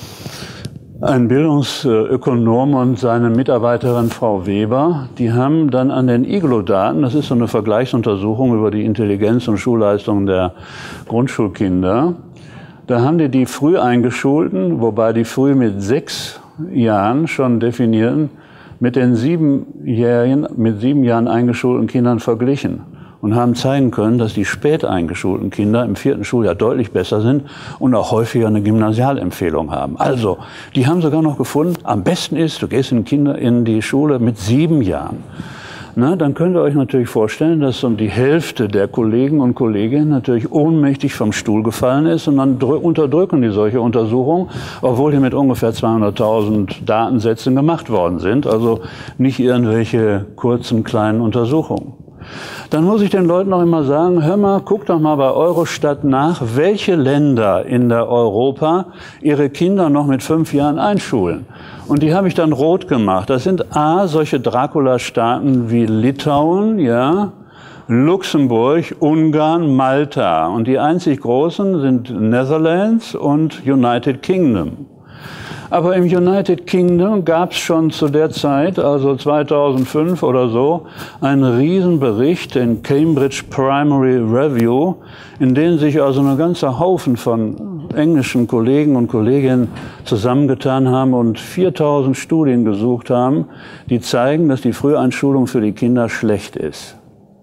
ein Bildungsökonom und seine Mitarbeiterin Frau Weber, die haben dann an den I G L O-Daten, das ist so eine Vergleichsuntersuchung über die Intelligenz und Schulleistung der Grundschulkinder, da haben die die früh eingeschulten, wobei die früh mit sechs Jahren schon definierten, mit den siebenjährigen, mit sieben Jahren eingeschulten Kindern verglichen und haben zeigen können, dass die spät eingeschulten Kinder im vierten Schuljahr deutlich besser sind und auch häufiger eine Gymnasialempfehlung haben. Also, die haben sogar noch gefunden, am besten ist, du gehst in, Kinder, in die Schule mit sieben Jahren. Na, dann könnt ihr euch natürlich vorstellen, dass so die Hälfte der Kollegen und Kolleginnen natürlich ohnmächtig vom Stuhl gefallen ist und dann unterdrücken die solche Untersuchungen, obwohl die mit ungefähr zweihunderttausend Datensätzen gemacht worden sind, also nicht irgendwelche kurzen, kleinen Untersuchungen. Dann muss ich den Leuten auch immer sagen, hör mal, guck doch mal bei Eurostat nach, welche Länder in der Europa ihre Kinder noch mit fünf Jahren einschulen. Und die habe ich dann rot gemacht. Das sind A, solche Dracula-Staaten wie Litauen, ja, Luxemburg, Ungarn, Malta. Und die einzig großen sind Netherlands und United Kingdom. Aber im United Kingdom gab es schon zu der Zeit, also zweitausendfünf oder so, einen Riesenbericht, den Cambridge Primary Review, in dem sich also ein ganzer Haufen von englischen Kollegen und Kolleginnen zusammengetan haben und viertausend Studien gesucht haben, die zeigen, dass die Früheinschulung für die Kinder schlecht ist.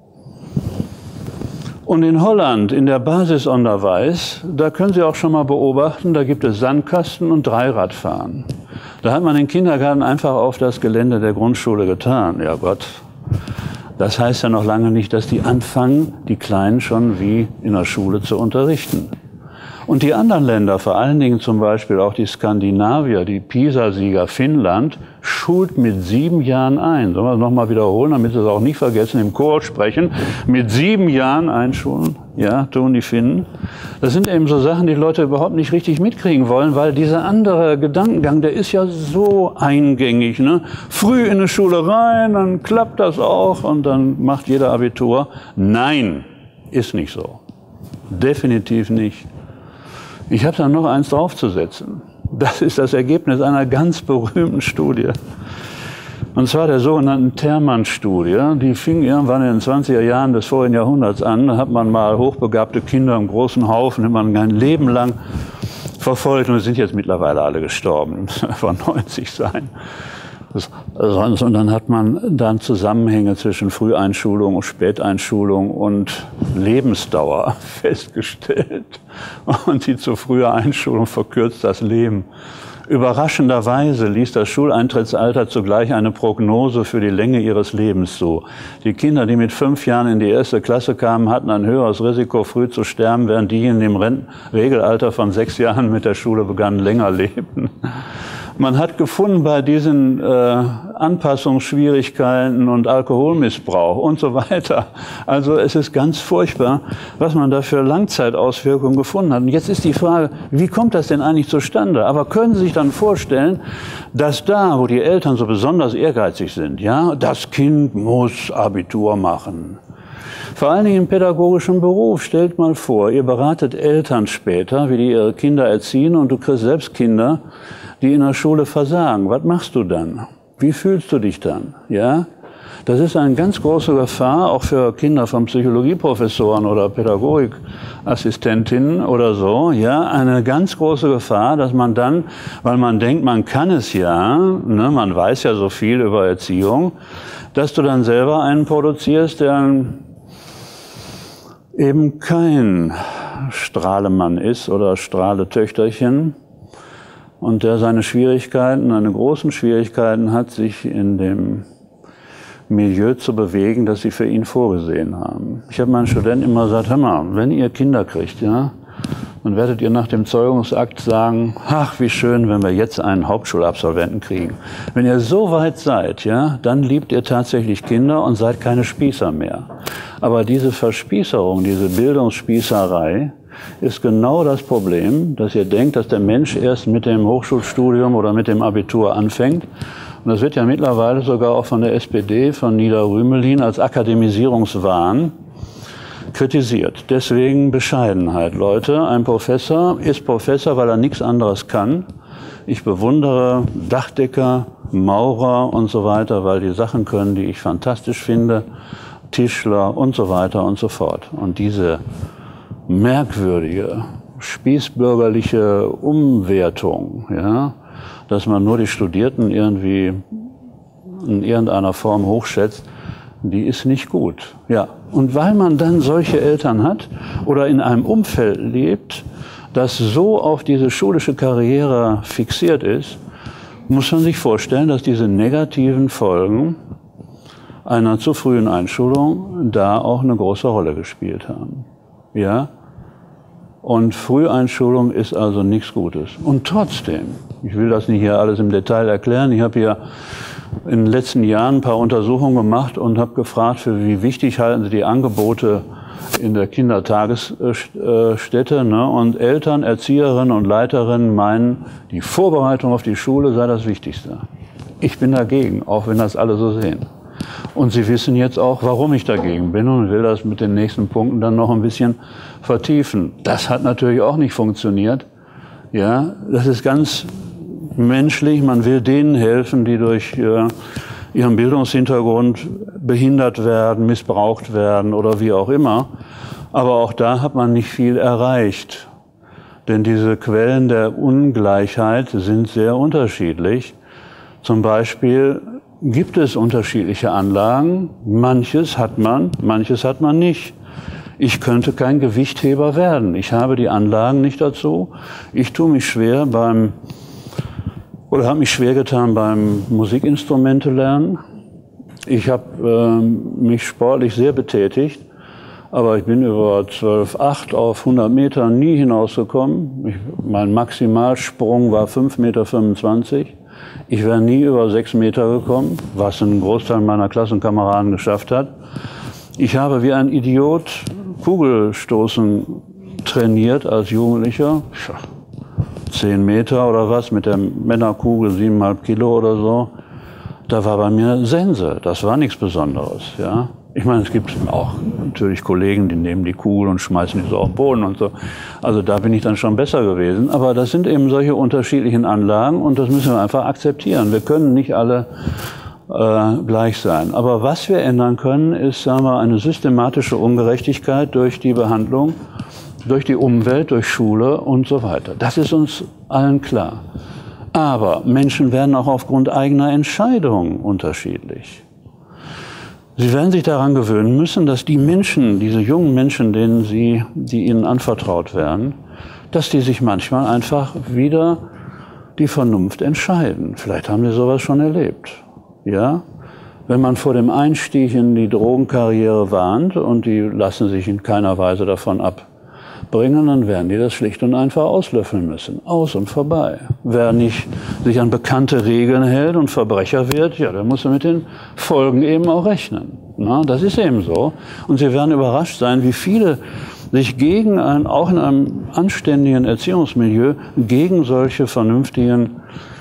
Und in Holland, in der Basisunterweis, da können Sie auch schon mal beobachten, da gibt es Sandkasten und Dreiradfahren. Da hat man den Kindergarten einfach auf das Gelände der Grundschule getan. Ja Gott, das heißt ja noch lange nicht, dass die anfangen, die Kleinen schon wie in der Schule zu unterrichten. Und die anderen Länder, vor allen Dingen zum Beispiel auch die Skandinavier, die PISA-Sieger Finnland, schult mit sieben Jahren ein. Sollen wir das nochmal wiederholen, damit Sie es auch nicht vergessen, im Chor sprechen. Mit sieben Jahren einschulen, ja, tun die Finnen. Das sind eben so Sachen, die Leute überhaupt nicht richtig mitkriegen wollen, weil dieser andere Gedankengang, der ist ja so eingängig, ne? Früh in eine Schule rein, dann klappt das auch und dann macht jeder Abitur. Nein, ist nicht so. Definitiv nicht. Ich habe da noch eins draufzusetzen. Das ist das Ergebnis einer ganz berühmten Studie. Und zwar der sogenannten Terman-Studie. Die fing irgendwann in den zwanziger Jahren des vorigen Jahrhunderts an. Da hat man mal hochbegabte Kinder im großen Haufen, hat man ein Leben lang verfolgt. Und sind jetzt mittlerweile alle gestorben. Von neunzig sein. Sonst, und dann hat man dann Zusammenhänge zwischen Früheinschulung und Späteinschulung und Lebensdauer festgestellt. Und die zu frühe Einschulung verkürzt das Leben. Überraschenderweise ließ das Schuleintrittsalter zugleich eine Prognose für die Länge ihres Lebens zu. Die Kinder, die mit fünf Jahren in die erste Klasse kamen, hatten ein höheres Risiko, früh zu sterben, während diejenigen, die im Renten- Regelalter von sechs Jahren mit der Schule begannen, länger lebten. Man hat gefunden bei diesen äh, Anpassungsschwierigkeiten und Alkoholmissbrauch und so weiter. Also es ist ganz furchtbar, was man da für Langzeitauswirkungen gefunden hat. Und jetzt ist die Frage, wie kommt das denn eigentlich zustande? Aber können Sie sich dann vorstellen, dass da, wo die Eltern so besonders ehrgeizig sind, ja, das Kind muss Abitur machen. Vor allen Dingen im pädagogischen Beruf, stellt mal vor, ihr beratet Eltern später, wie die ihre Kinder erziehen und du kriegst selbst Kinder, die in der Schule versagen. Was machst du dann? Wie fühlst du dich dann? Ja? Das ist eine ganz große Gefahr, auch für Kinder von Psychologieprofessoren oder Pädagogikassistentinnen oder so. Ja, eine ganz große Gefahr, dass man dann, weil man denkt, man kann es ja, ne, man weiß ja so viel über Erziehung, dass du dann selber einen produzierst, der eben kein Strahlemann ist oder Strahletöchterchen und der seine Schwierigkeiten, seine großen Schwierigkeiten hat, sich in dem Milieu zu bewegen, das sie für ihn vorgesehen haben. Ich habe meinen Studenten immer gesagt, hör mal, wenn ihr Kinder kriegt, ja, dann werdet ihr nach dem Zeugungsakt sagen, ach, wie schön, wenn wir jetzt einen Hauptschulabsolventen kriegen. Wenn ihr so weit seid, ja, dann liebt ihr tatsächlich Kinder und seid keine Spießer mehr. Aber diese Verspießerung, diese Bildungsspießerei ist genau das Problem, dass ihr denkt, dass der Mensch erst mit dem Hochschulstudium oder mit dem Abitur anfängt. Und das wird ja mittlerweile sogar auch von der S P D, von Nieder-Rümelin als Akademisierungswahn kritisiert. Deswegen Bescheidenheit, Leute. Ein Professor ist Professor, weil er nichts anderes kann. Ich bewundere Dachdecker, Maurer und so weiter, weil die Sachen können, die ich fantastisch finde. Tischler und so weiter und so fort. Und diese merkwürdige, spießbürgerliche Umwertung, ja, dass man nur die Studierten irgendwie in irgendeiner Form hochschätzt, die ist nicht gut. Ja. Und weil man dann solche Eltern hat oder in einem Umfeld lebt, das so auf diese schulische Karriere fixiert ist, muss man sich vorstellen, dass diese negativen Folgen einer zu frühen Einschulung da auch eine große Rolle gespielt haben. Ja? Und Früheinschulung ist also nichts Gutes. Und trotzdem, ich will das nicht hier alles im Detail erklären, ich habe hier in den letzten Jahren ein paar Untersuchungen gemacht und habe gefragt, für wie wichtig halten Sie die Angebote in der Kindertagesstätte. Ne? Und Eltern, Erzieherinnen und Leiterinnen meinen, die Vorbereitung auf die Schule sei das Wichtigste. Ich bin dagegen, auch wenn das alle so sehen. Und Sie wissen jetzt auch, warum ich dagegen bin und will das mit den nächsten Punkten dann noch ein bisschen vertiefen. Das hat natürlich auch nicht funktioniert. Ja, das ist ganz menschlich. Man will denen helfen, die durch äh, ihren Bildungshintergrund behindert werden, missbraucht werden oder wie auch immer. Aber auch da hat man nicht viel erreicht. Denn diese Quellen der Ungleichheit sind sehr unterschiedlich. Zum Beispiel gibt es unterschiedliche Anlagen. Manches hat man, manches hat man nicht. Ich könnte kein Gewichtheber werden. Ich habe die Anlagen nicht dazu. Ich tue mich schwer beim, oder habe mich schwer getan beim Musikinstrumente lernen. Ich habe äh, mich sportlich sehr betätigt, aber ich bin über zwölf Komma acht auf hundert Meter nie hinausgekommen. Ich, mein Maximalsprung war fünf Komma fünfundzwanzig Meter. Ich wäre nie über sechs Meter gekommen, was ein Großteil meiner Klassenkameraden geschafft hat. Ich habe wie ein Idiot Kugelstoßen trainiert als Jugendlicher. Zehn Meter oder was, mit der Männerkugel, siebeneinhalb Kilo oder so. Da war bei mir Sense. Das war nichts Besonderes, ja. Ich meine, es gibt auch natürlich Kollegen, die nehmen die Kugel und schmeißen die so auf den Boden und so. Also da bin ich dann schon besser gewesen. Aber das sind eben solche unterschiedlichen Anlagen und das müssen wir einfach akzeptieren. Wir können nicht alle äh, gleich sein. Aber was wir ändern können, ist, sagen wir, eine systematische Ungerechtigkeit durch die Behandlung, durch die Umwelt, durch Schule und so weiter. Das ist uns allen klar. Aber Menschen werden auch aufgrund eigener Entscheidungen unterschiedlich. Sie werden sich daran gewöhnen müssen, dass die Menschen, diese jungen Menschen, denen sie, die ihnen anvertraut werden, dass die sich manchmal einfach wieder die Vernunft entscheiden. Vielleicht haben Sie sowas schon erlebt. Ja? Wenn man vor dem Einstieg in die Drogenkarriere warnt und die lassen sich in keiner Weise davon abbringen, dann werden die das schlicht und einfach auslöffeln müssen. Aus und vorbei. Wer nicht sich an bekannte Regeln hält und Verbrecher wird, ja, der muss mit den Folgen eben auch rechnen. Na, das ist eben so. Und Sie werden überrascht sein, wie viele sich gegen ein, auch in einem anständigen Erziehungsmilieu, gegen solche vernünftigen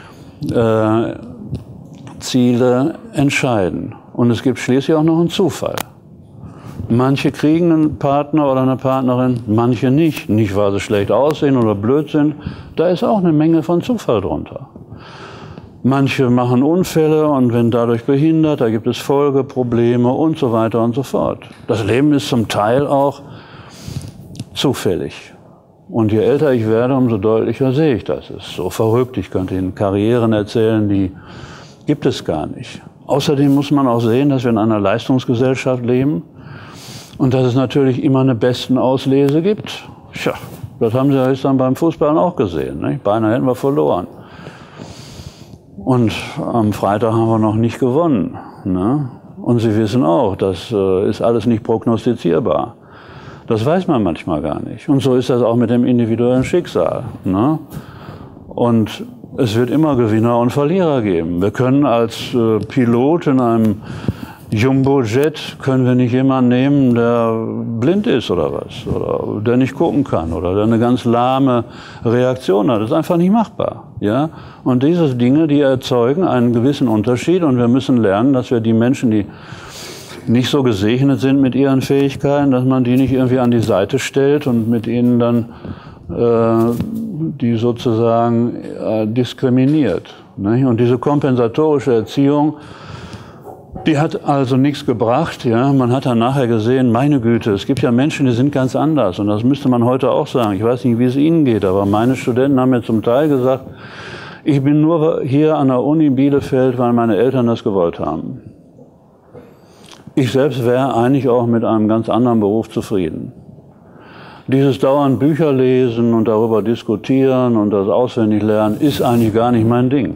äh, Ziele entscheiden. Und es gibt schließlich auch noch einen Zufall. Manche kriegen einen Partner oder eine Partnerin, manche nicht. Nicht, weil sie schlecht aussehen oder blöd sind. Da ist auch eine Menge von Zufall drunter. Manche machen Unfälle und werden dadurch behindert, da gibt es Folgeprobleme und so weiter und so fort. Das Leben ist zum Teil auch zufällig. Und je älter ich werde, umso deutlicher sehe ich das. Es ist so verrückt, ich könnte Ihnen Karrieren erzählen, die gibt es gar nicht. Außerdem muss man auch sehen, dass wir in einer Leistungsgesellschaft leben und dass es natürlich immer eine Bestenauslese gibt. Tja, das haben Sie ja jetzt dann beim Fußball auch gesehen, nicht? Beinahe hätten wir verloren. Und am Freitag haben wir noch nicht gewonnen, ne? Und Sie wissen auch, das äh, ist alles nicht prognostizierbar. Das weiß man manchmal gar nicht. Und so ist das auch mit dem individuellen Schicksal, ne? Und es wird immer Gewinner und Verlierer geben. Wir können als äh, Pilot in einem Jumbo-Jet, können wir nicht jemanden nehmen, der blind ist oder was, oder der nicht gucken kann, oder der eine ganz lahme Reaktion hat. Das ist einfach nicht machbar, ja? Und diese Dinge, die erzeugen einen gewissen Unterschied, und wir müssen lernen, dass wir die Menschen, die nicht so gesegnet sind mit ihren Fähigkeiten, dass man die nicht irgendwie an die Seite stellt und mit ihnen dann äh, die sozusagen äh, diskriminiert, nicht? Und diese kompensatorische Erziehung, die hat also nichts gebracht. Ja? Man hat dann nachher gesehen, meine Güte, es gibt ja Menschen, die sind ganz anders. Und das müsste man heute auch sagen. Ich weiß nicht, wie es Ihnen geht, aber meine Studenten haben mir zum Teil gesagt, ich bin nur hier an der Uni Bielefeld, weil meine Eltern das gewollt haben. Ich selbst wäre eigentlich auch mit einem ganz anderen Beruf zufrieden. Dieses dauernd Bücher lesen und darüber diskutieren und das auswendig lernen, ist eigentlich gar nicht mein Ding.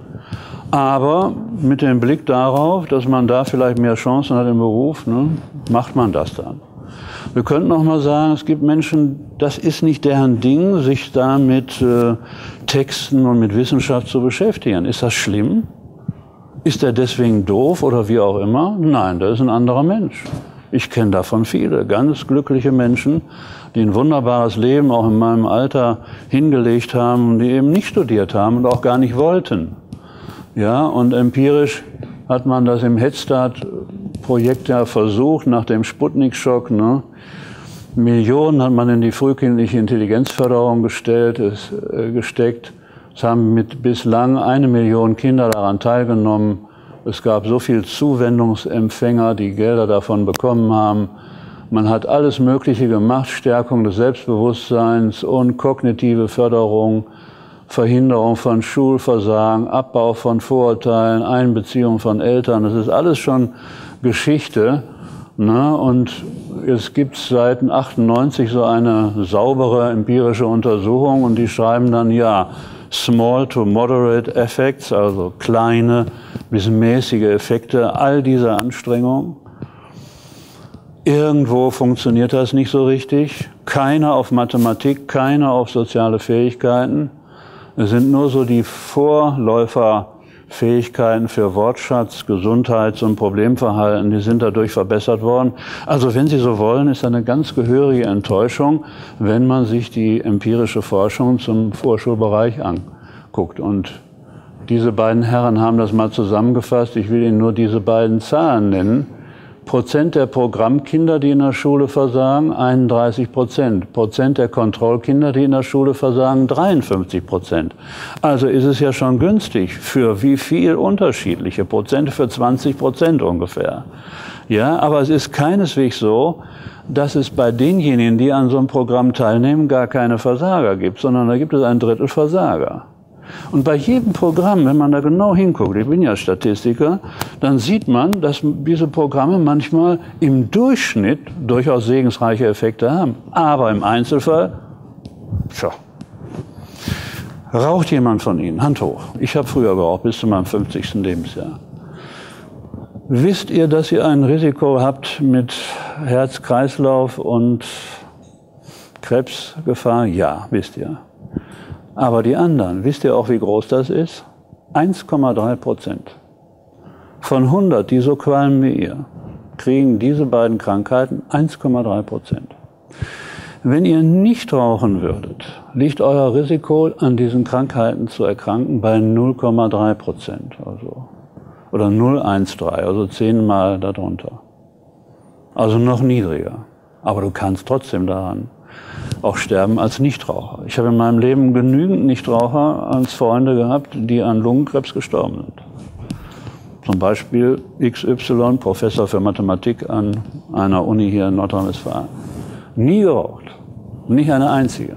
Aber mit dem Blick darauf, dass man da vielleicht mehr Chancen hat im Beruf, ne, macht man das dann. Wir könnten auch mal sagen, es gibt Menschen, das ist nicht deren Ding, sich da mit äh, Texten und mit Wissenschaft zu beschäftigen. Ist das schlimm? Ist er deswegen doof oder wie auch immer? Nein, der ist ein anderer Mensch. Ich kenne davon viele, ganz glückliche Menschen, die ein wunderbares Leben auch in meinem Alter hingelegt haben und die eben nicht studiert haben und auch gar nicht wollten. Ja, und empirisch hat man das im Headstart-Projekt ja versucht, nach dem Sputnik-Schock, ne? Millionen hat man in die frühkindliche Intelligenzförderung gestellt, ist, äh, gesteckt. Es haben mit bislang eine Million Kinder daran teilgenommen. Es gab so viele Zuwendungsempfänger, die Gelder davon bekommen haben. Man hat alles Mögliche gemacht, Stärkung des Selbstbewusstseins und kognitive Förderung, Verhinderung von Schulversagen, Abbau von Vorurteilen, Einbeziehung von Eltern. Das ist alles schon Geschichte, ne? Und es gibt seit achtundneunzig so eine saubere empirische Untersuchung und die schreiben dann, ja, small to moderate effects, also kleine bis mäßige Effekte all dieser Anstrengungen. Irgendwo funktioniert das nicht so richtig. Keiner auf Mathematik, keiner auf soziale Fähigkeiten. Es sind nur so die Vorläuferfähigkeiten für Wortschatz, Gesundheits- und Problemverhalten, die sind dadurch verbessert worden. Also wenn Sie so wollen, ist eine ganz gehörige Enttäuschung, wenn man sich die empirische Forschung zum Vorschulbereich anguckt. Und diese beiden Herren haben das mal zusammengefasst. Ich will Ihnen nur diese beiden Zahlen nennen. Prozent der Programmkinder, die in der Schule versagen, einunddreißig Prozent. Prozent der Kontrollkinder, die in der Schule versagen, dreiundfünfzig Prozent. Also ist es ja schon günstig. Für wie viel unterschiedliche Prozente? Für zwanzig Prozent ungefähr. Ja, aber es ist keineswegs so, dass es bei denjenigen, die an so einem Programm teilnehmen, gar keine Versager gibt, sondern da gibt es ein Drittel Versager. Und bei jedem Programm, wenn man da genau hinguckt, ich bin ja Statistiker, dann sieht man, dass diese Programme manchmal im Durchschnitt durchaus segensreiche Effekte haben. Aber im Einzelfall, tja, raucht jemand von Ihnen? Hand hoch. Ich habe früher geraucht, bis zu meinem fünfzigsten Lebensjahr. Wisst ihr, dass ihr ein Risiko habt mit Herz-Kreislauf und Krebsgefahr? Ja, wisst ihr. Aber die anderen, wisst ihr auch, wie groß das ist? eins Komma drei Prozent. Von hundert, die so qualmen wie ihr, kriegen diese beiden Krankheiten eins Komma drei Prozent. Wenn ihr nicht rauchen würdet, liegt euer Risiko, an diesen Krankheiten zu erkranken, bei null Komma drei Prozent. Also, oder null Komma dreizehn, also zehnmal darunter. Also noch niedriger. Aber du kannst trotzdem daran auch sterben als Nichtraucher. Ich habe in meinem Leben genügend Nichtraucher als Freunde gehabt, die an Lungenkrebs gestorben sind. Zum Beispiel X Y, Professor für Mathematik an einer Uni hier in Nordrhein-Westfalen. Nie geraucht, nicht eine einzige.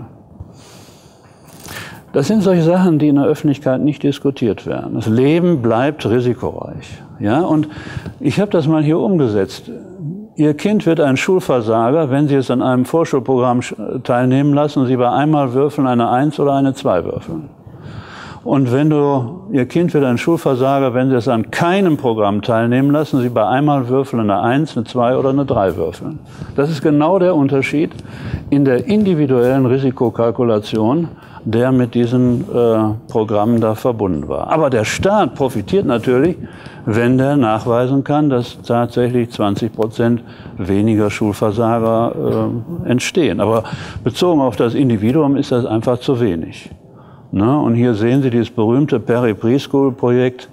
Das sind solche Sachen, die in der Öffentlichkeit nicht diskutiert werden. Das Leben bleibt risikoreich. Ja? Und ich habe das mal hier umgesetzt. Ihr Kind wird ein Schulversager, wenn Sie es an einem Vorschulprogramm teilnehmen lassen, Sie bei einmal würfeln eine Eins oder eine Zwei würfeln. Und wenn du, Ihr Kind wird ein Schulversager, wenn Sie es an keinem Programm teilnehmen lassen, Sie bei einmal würfeln eine Eins, eine Zwei oder eine Drei würfeln. Das ist genau der Unterschied in der individuellen Risikokalkulation, der mit diesen äh, Programmen da verbunden war. Aber der Staat profitiert natürlich, wenn der nachweisen kann, dass tatsächlich zwanzig Prozent weniger Schulversager äh, entstehen. Aber bezogen auf das Individuum ist das einfach zu wenig. Ne? Und hier sehen Sie dieses berühmte Peri-Preschool-Projekt,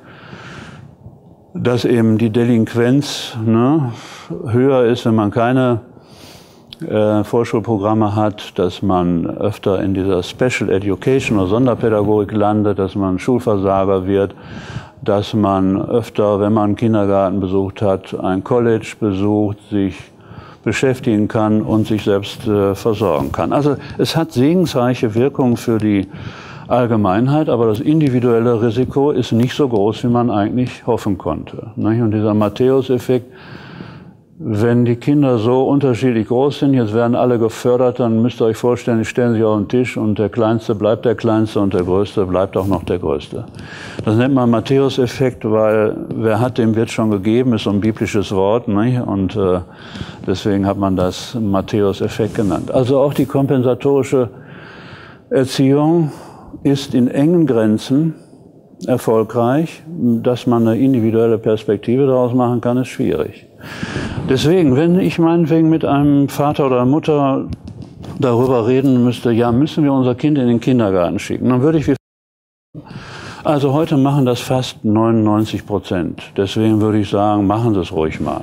dass eben die Delinquenz ne, höher ist, wenn man keine Äh, Vorschulprogramme hat, dass man öfter in dieser Special Education oder Sonderpädagogik landet, dass man Schulversager wird, dass man öfter, wenn man einen Kindergarten besucht hat, ein College besucht, sich beschäftigen kann und sich selbst äh, versorgen kann. Also es hat segensreiche Wirkung für die Allgemeinheit, aber das individuelle Risiko ist nicht so groß, wie man eigentlich hoffen konnte. Und dieser Matthäus-Effekt, wenn die Kinder so unterschiedlich groß sind, jetzt werden alle gefördert, dann müsst ihr euch vorstellen, die stellen sich auf den Tisch und der Kleinste bleibt der Kleinste und der Größte bleibt auch noch der Größte. Das nennt man Matthäus-Effekt, weil wer hat, dem wird schon gegeben, ist so ein biblisches Wort, nicht? Und äh, deswegen hat man das Matthäus-Effekt genannt. Also auch die kompensatorische Erziehung ist in engen Grenzen erfolgreich. Dass man eine individuelle Perspektive daraus machen kann, ist schwierig. Deswegen, wenn ich meinetwegen mit einem Vater oder Mutter darüber reden müsste, ja, müssen wir unser Kind in den Kindergarten schicken, dann würde ich wie also heute machen das fast neunundneunzig Prozent. Deswegen würde ich sagen, machen Sie es ruhig mal.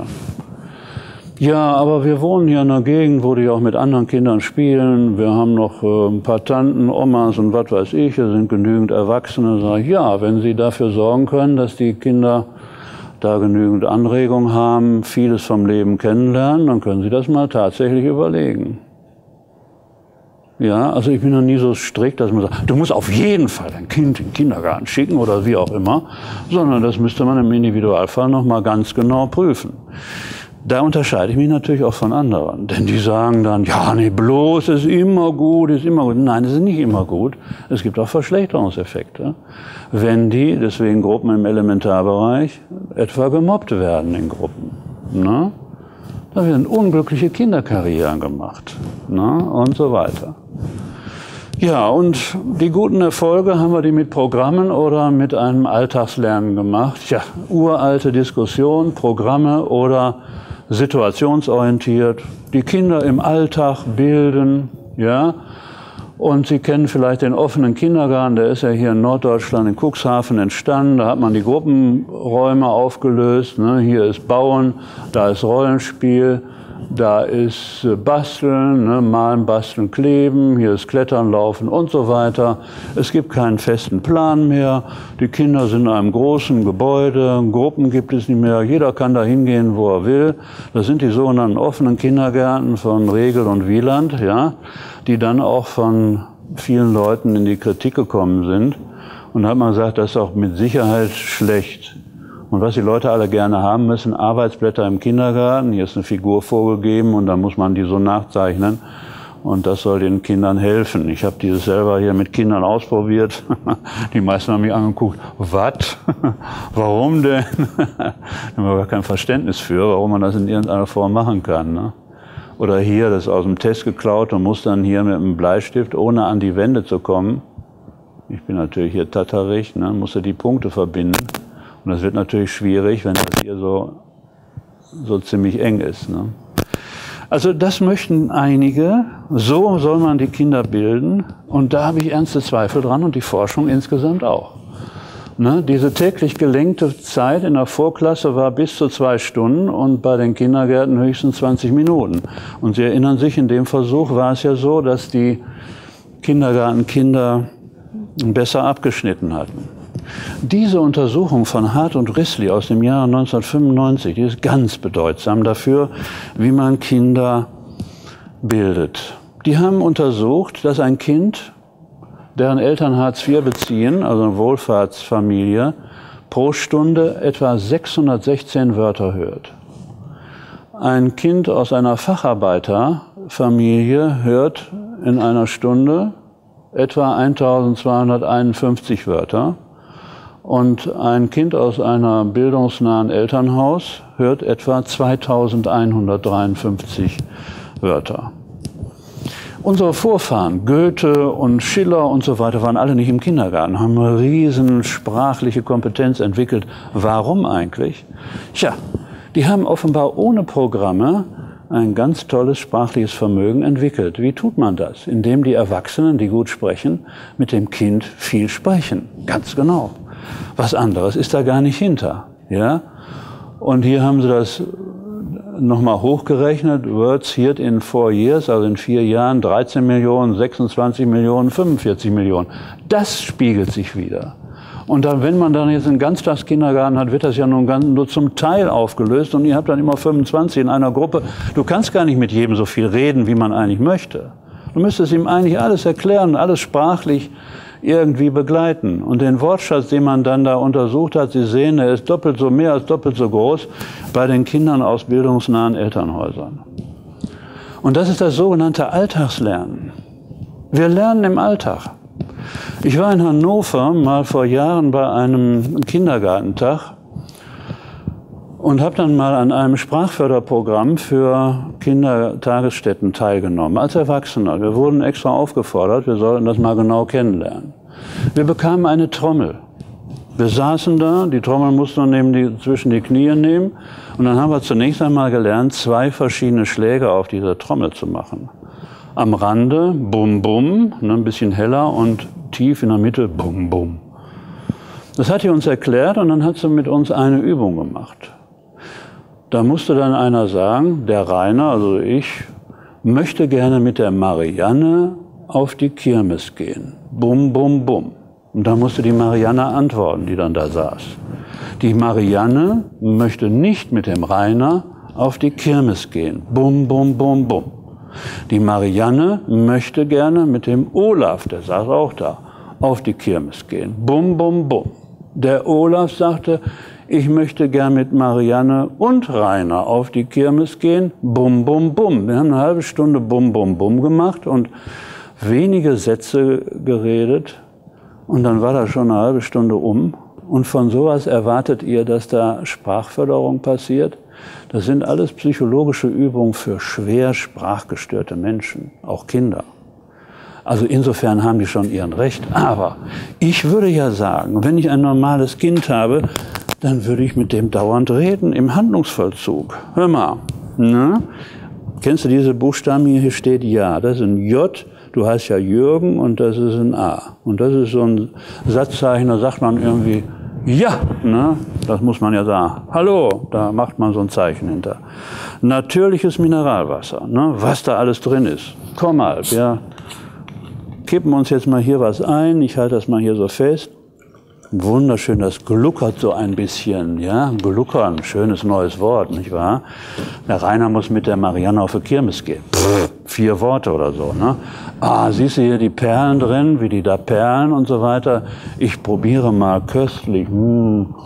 Ja, aber wir wohnen hier in einer Gegend, wo die auch mit anderen Kindern spielen. Wir haben noch äh, ein paar Tanten, Omas und was weiß ich. Hier sind genügend Erwachsene. Sag ich, ja, wenn Sie dafür sorgen können, dass die Kinder da genügend Anregung haben, vieles vom Leben kennenlernen, dann können Sie das mal tatsächlich überlegen. Ja, also ich bin noch nie so strikt, dass man sagt, du musst auf jeden Fall dein Kind in den Kindergarten schicken oder wie auch immer, sondern das müsste man im Individualfall noch mal ganz genau prüfen. Da unterscheide ich mich natürlich auch von anderen, denn die sagen dann, ja, nee, bloß, ist immer gut, ist immer gut. Nein, es ist nicht immer gut. Es gibt auch Verschlechterungseffekte, wenn die, deswegen Gruppen im Elementarbereich, etwa gemobbt werden in Gruppen. Ne? Da werden unglückliche Kinderkarrieren gemacht, ne? Und so weiter. Ja, und die guten Erfolge haben wir die mit Programmen oder mit einem Alltagslernen gemacht. Ja, uralte Diskussion, Programme oder situationsorientiert, die Kinder im Alltag bilden, ja, und Sie kennen vielleicht den offenen Kindergarten, der ist ja hier in Norddeutschland in Cuxhaven entstanden, da hat man die Gruppenräume aufgelöst, ne? Hier ist Bauen, da ist Rollenspiel, da ist Basteln, ne? Malen, Basteln, Kleben, hier ist Klettern, Laufen und so weiter. Es gibt keinen festen Plan mehr. Die Kinder sind in einem großen Gebäude, Gruppen gibt es nicht mehr. Jeder kann da hingehen, wo er will. Das sind die sogenannten offenen Kindergärten von Regel und Wieland, ja, die dann auch von vielen Leuten in die Kritik gekommen sind. Und da hat man gesagt, das ist auch mit Sicherheit schlecht. Und was die Leute alle gerne haben müssen, Arbeitsblätter im Kindergarten. Hier ist eine Figur vorgegeben und dann muss man die so nachzeichnen. Und das soll den Kindern helfen. Ich habe dieses selber hier mit Kindern ausprobiert. Die meisten haben mich angeguckt, was? Warum denn? Da haben wir gar kein Verständnis für, warum man das in irgendeiner Form machen kann. Ne? Oder hier, das ist aus dem Test geklaut und muss dann hier mit einem Bleistift, ohne an die Wände zu kommen. Ich bin natürlich hier tatterig, ne? Musste die Punkte verbinden. Und das wird natürlich schwierig, wenn das hier so, so ziemlich eng ist. Ne? Also das möchten einige, so soll man die Kinder bilden. Und da habe ich ernste Zweifel dran und die Forschung insgesamt auch. Ne, diese täglich gelenkte Zeit in der Vorklasse war bis zu zwei Stunden und bei den Kindergärten höchstens zwanzig Minuten. Und Sie erinnern sich, in dem Versuch war es ja so, dass die Kindergartenkinder besser abgeschnitten hatten. Diese Untersuchung von Hart und Risley aus dem Jahre neunzehnhundertfünfundneunzig, die ist ganz bedeutsam dafür, wie man Kinder bildet. Die haben untersucht, dass ein Kind, deren Eltern Hartz vier beziehen, also eine Wohlfahrtsfamilie, pro Stunde etwa sechshundertsechzehn Wörter hört. Ein Kind aus einer Facharbeiterfamilie hört in einer Stunde etwa eintausendzweihunderteinundfünfzig Wörter und ein Kind aus einer bildungsnahen Elternhaus hört etwa zweitausendeinhundertdreiundfünfzig Wörter. Unsere Vorfahren, Goethe und Schiller und so weiter, waren alle nicht im Kindergarten, haben eine riesen sprachliche Kompetenz entwickelt. Warum eigentlich? Tja, die haben offenbar ohne Programme ein ganz tolles sprachliches Vermögen entwickelt. Wie tut man das? Indem die Erwachsenen, die gut sprechen, mit dem Kind viel sprechen. Ganz genau. Was anderes ist da gar nicht hinter. Ja? Und hier haben sie das nochmal hochgerechnet, Words heard in four years, also in vier Jahren, dreizehn Millionen, sechsundzwanzig Millionen, fünfundvierzig Millionen. Das spiegelt sich wieder. Und dann, wenn man dann jetzt einen Ganztagskindergarten hat, wird das ja nur, ganz, nur zum Teil aufgelöst und ihr habt dann immer fünfundzwanzig in einer Gruppe. Du kannst gar nicht mit jedem so viel reden, wie man eigentlich möchte. Du müsstest ihm eigentlich alles erklären, alles sprachlich irgendwie begleiten. Und den Wortschatz, den man dann da untersucht hat, Sie sehen, er ist doppelt so mehr als doppelt so groß bei den Kindern aus bildungsnahen Elternhäusern. Und das ist das sogenannte Alltagslernen. Wir lernen im Alltag. Ich war in Hannover mal vor Jahren bei einem Kindergartentag und habe dann mal an einem Sprachförderprogramm für Kindertagesstätten teilgenommen, als Erwachsener. Wir wurden extra aufgefordert, wir sollten das mal genau kennenlernen. Wir bekamen eine Trommel. Wir saßen da, die Trommel mussten wir neben die, zwischen die Knie nehmen und dann haben wir zunächst einmal gelernt, zwei verschiedene Schläge auf dieser Trommel zu machen. Am Rande bum bum, ne, ein bisschen heller und tief in der Mitte bum bum. Das hat sie uns erklärt und dann hat sie mit uns eine Übung gemacht. Da musste dann einer sagen, der Rainer, also ich, möchte gerne mit der Marianne auf die Kirmes gehen. Bum, bum, bum. Und da musste die Marianne antworten, die dann da saß. Die Marianne möchte nicht mit dem Rainer auf die Kirmes gehen. Bum, bum, bum, bum. Die Marianne möchte gerne mit dem Olaf, der saß auch da, auf die Kirmes gehen. Bum, bum, bum. Der Olaf sagte, ich möchte gern mit Marianne und Rainer auf die Kirmes gehen. Bum, bum, bum. Wir haben eine halbe Stunde Bum, bum, bum gemacht und wenige Sätze geredet. Und dann war da schon eine halbe Stunde um. Und von sowas erwartet ihr, dass da Sprachförderung passiert? Das sind alles psychologische Übungen für schwer sprachgestörte Menschen, auch Kinder. Also insofern haben die schon ihren Recht. Aber ich würde ja sagen, wenn ich ein normales Kind habe, dann würde ich mit dem dauernd reden im Handlungsvollzug. Hör mal, ne? Kennst du diese Buchstaben hier? Hier steht Ja. Das ist ein J, du heißt ja Jürgen und das ist ein A. Und das ist so ein Satzzeichen, da sagt man irgendwie Ja, ne? Das muss man ja sagen. Hallo, da macht man so ein Zeichen hinter. Natürliches Mineralwasser, ne? Was da alles drin ist. Komm mal, wir kippen uns jetzt mal hier was ein. Ich halte das mal hier so fest. Wunderschön, das gluckert so ein bisschen, ja, gluckern, schönes neues Wort, nicht wahr? Der Rainer muss mit der Marianne auf die Kirmes gehen. Pff, vier Worte oder so, ne? Ah, siehst du hier die Perlen drin, wie die da perlen und so weiter. Ich probiere mal köstlich. Hm.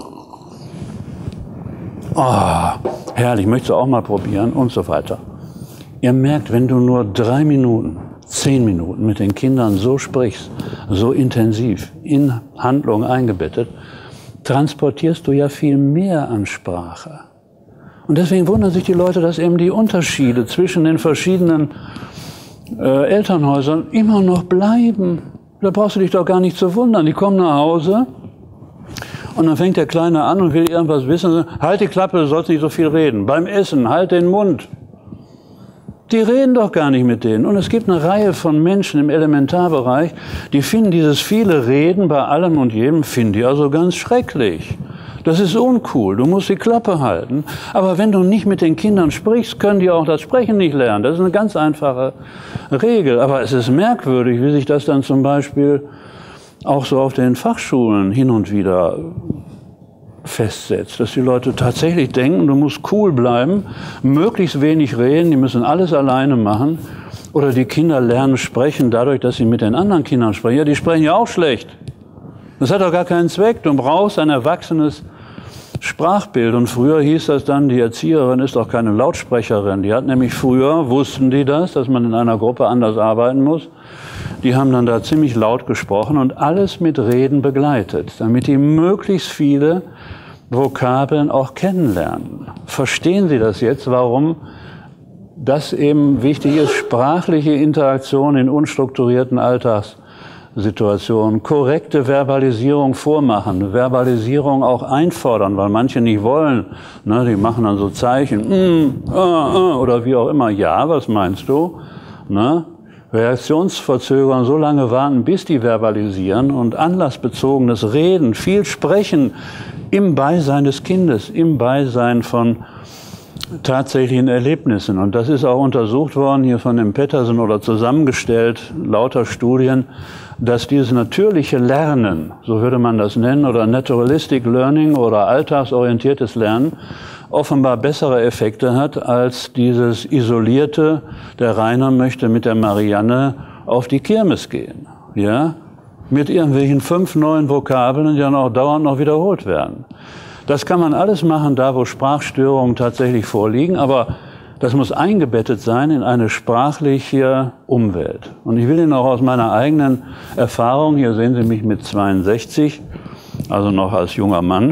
Oh, herrlich, möchtest du auch mal probieren und so weiter. Ihr merkt, wenn du nur drei Minuten zehn Minuten mit den Kindern so sprichst, so intensiv, in Handlung eingebettet, transportierst du ja viel mehr an Sprache. Und deswegen wundern sich die Leute, dass eben die Unterschiede zwischen den verschiedenen äh, Elternhäusern immer noch bleiben. Da brauchst du dich doch gar nicht zu wundern. Die kommen nach Hause und dann fängt der Kleine an und will irgendwas wissen. Halt die Klappe, du sollst nicht so viel reden. Beim Essen, halt den Mund. Die reden doch gar nicht mit denen. Und es gibt eine Reihe von Menschen im Elementarbereich, die finden dieses viele Reden bei allem und jedem, finden die also ganz schrecklich. Das ist uncool, du musst die Klappe halten. Aber wenn du nicht mit den Kindern sprichst, können die auch das Sprechen nicht lernen. Das ist eine ganz einfache Regel. Aber es ist merkwürdig, wie sich das dann zum Beispiel auch so auf den Fachschulen hin und wieder festsetzt, dass die Leute tatsächlich denken, du musst cool bleiben, möglichst wenig reden, die müssen alles alleine machen. Oder die Kinder lernen sprechen dadurch, dass sie mit den anderen Kindern sprechen. Ja, die sprechen ja auch schlecht. Das hat doch gar keinen Zweck. Du brauchst ein erwachsenes Sprachbild. Und früher hieß das dann, die Erzieherin ist doch keine Lautsprecherin. Die hat nämlich früher, wussten die das, dass man in einer Gruppe anders arbeiten muss. Die haben dann da ziemlich laut gesprochen und alles mit Reden begleitet, damit die möglichst viele Vokabeln auch kennenlernen. Verstehen Sie das jetzt, warum das eben wichtig ist? Sprachliche Interaktion in unstrukturierten Alltagssituationen, korrekte Verbalisierung vormachen, Verbalisierung auch einfordern, weil manche nicht wollen. Ne, die machen dann so Zeichen, mm, uh, uh, oder wie auch immer. Ja, was meinst du? Ne? Reaktionsverzögern, so lange warten, bis die verbalisieren und anlassbezogenes Reden, viel sprechen im Beisein des Kindes, im Beisein von tatsächlichen Erlebnissen. Und das ist auch untersucht worden hier von dem Peterson oder zusammengestellt, lauter Studien, dass dieses natürliche Lernen, so würde man das nennen, oder Naturalistic Learning oder alltagsorientiertes Lernen, offenbar bessere Effekte hat als dieses isolierte, der Rainer möchte mit der Marianne auf die Kirmes gehen, ja, mit irgendwelchen fünf neuen Vokabeln, die dann auch dauernd noch wiederholt werden. Das kann man alles machen, da wo Sprachstörungen tatsächlich vorliegen, aber das muss eingebettet sein in eine sprachliche Umwelt. Und ich will Ihnen auch aus meiner eigenen Erfahrung, hier sehen Sie mich mit zweiundsechzig, also noch als junger Mann,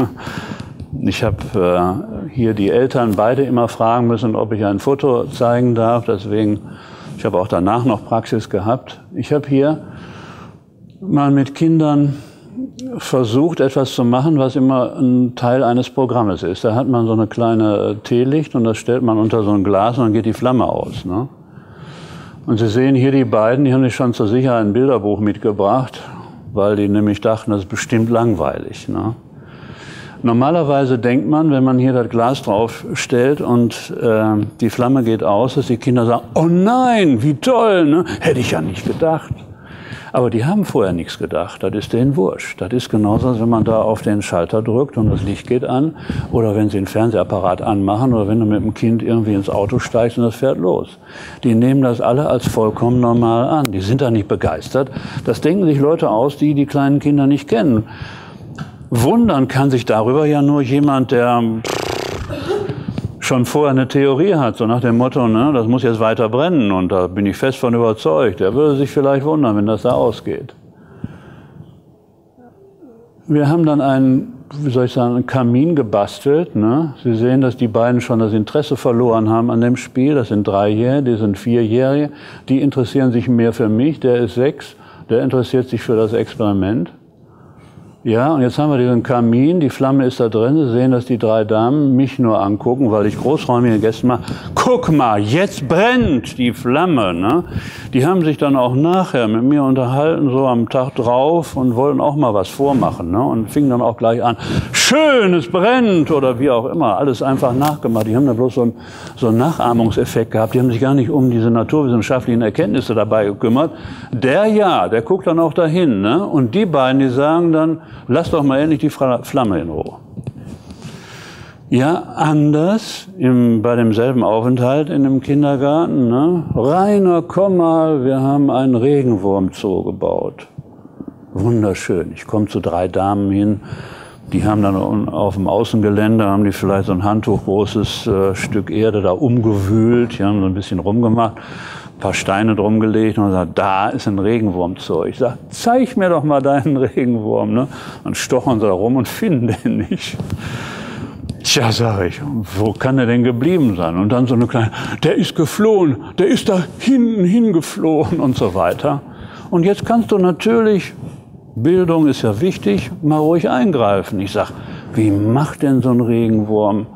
ich habe äh, hier die Eltern beide immer fragen müssen, ob ich ein Foto zeigen darf. Deswegen, ich habe auch danach noch Praxis gehabt. Ich habe hier mal mit Kindern versucht, etwas zu machen, was immer ein Teil eines Programmes ist. Da hat man so eine kleine Teelicht und das stellt man unter so ein Glas und dann geht die Flamme aus. Ne? Und Sie sehen hier die beiden, die haben sich schon zur Sicherheit ein Bilderbuch mitgebracht, weil die nämlich dachten, das ist bestimmt langweilig. Ne? Normalerweise denkt man, wenn man hier das Glas drauf stellt und äh, die Flamme geht aus, dass die Kinder sagen, oh nein, wie toll, ne? Hätte ich ja nicht gedacht. Aber die haben vorher nichts gedacht, das ist denen wurscht. Das ist genauso, als wenn man da auf den Schalter drückt und das Licht geht an. Oder wenn sie einen Fernsehapparat anmachen oder wenn du mit dem Kind irgendwie ins Auto steigst und das fährt los. Die nehmen das alle als vollkommen normal an. Die sind da nicht begeistert. Das denken sich Leute aus, die die kleinen Kinder nicht kennen. Wundern kann sich darüber ja nur jemand, der schon vorher eine Theorie hat, so nach dem Motto, ne, das muss jetzt weiter brennen und da bin ich fest von überzeugt. Der würde sich vielleicht wundern, wenn das da ausgeht. Wir haben dann einen, wie soll ich sagen, einen Kamin gebastelt. Ne? Sie sehen, dass die beiden schon das Interesse verloren haben an dem Spiel. Das sind Dreijährige, die sind Vierjährige. Die interessieren sich mehr für mich. Der ist sechs, der interessiert sich für das Experiment. Ja, und jetzt haben wir diesen Kamin, die Flamme ist da drin. Sie sehen, dass die drei Damen mich nur angucken, weil ich großräumige Gäste mache. Guck mal, jetzt brennt die Flamme. Ne? Die haben sich dann auch nachher mit mir unterhalten, so am Tag drauf und wollten auch mal was vormachen. Ne? Und fingen dann auch gleich an, schön, es brennt oder wie auch immer. Alles einfach nachgemacht. Die haben da bloß so einen, so einen Nachahmungseffekt gehabt. Die haben sich gar nicht um diese naturwissenschaftlichen Erkenntnisse dabei gekümmert. Der ja, der guckt dann auch dahin. Ne? Und die beiden, die sagen dann, lass doch mal endlich die Flamme in Ruhe. Ja, anders, im, bei demselben Aufenthalt in dem Kindergarten. Ne? Rainer, komm mal, wir haben einen Regenwurm-Zoo gebaut. Wunderschön. Ich komme zu drei Damen hin, die haben dann auf dem Außengelände, haben die vielleicht so ein handtuchgroßes äh, Stück Erde da umgewühlt, die haben so ein bisschen rumgemacht. Ein paar Steine drum gelegt und gesagt, da ist ein Regenwurm-Zoo. Ich sage, zeig mir doch mal deinen Regenwurm. Ne? Dann stochern sie da rum und finden den nicht. Tja, sage ich, wo kann der denn geblieben sein? Und dann so eine kleine, der ist geflohen, der ist da hinten hingeflohen und so weiter. Und jetzt kannst du natürlich, Bildung ist ja wichtig, mal ruhig eingreifen. Ich sage, wie macht denn so ein Regenwurm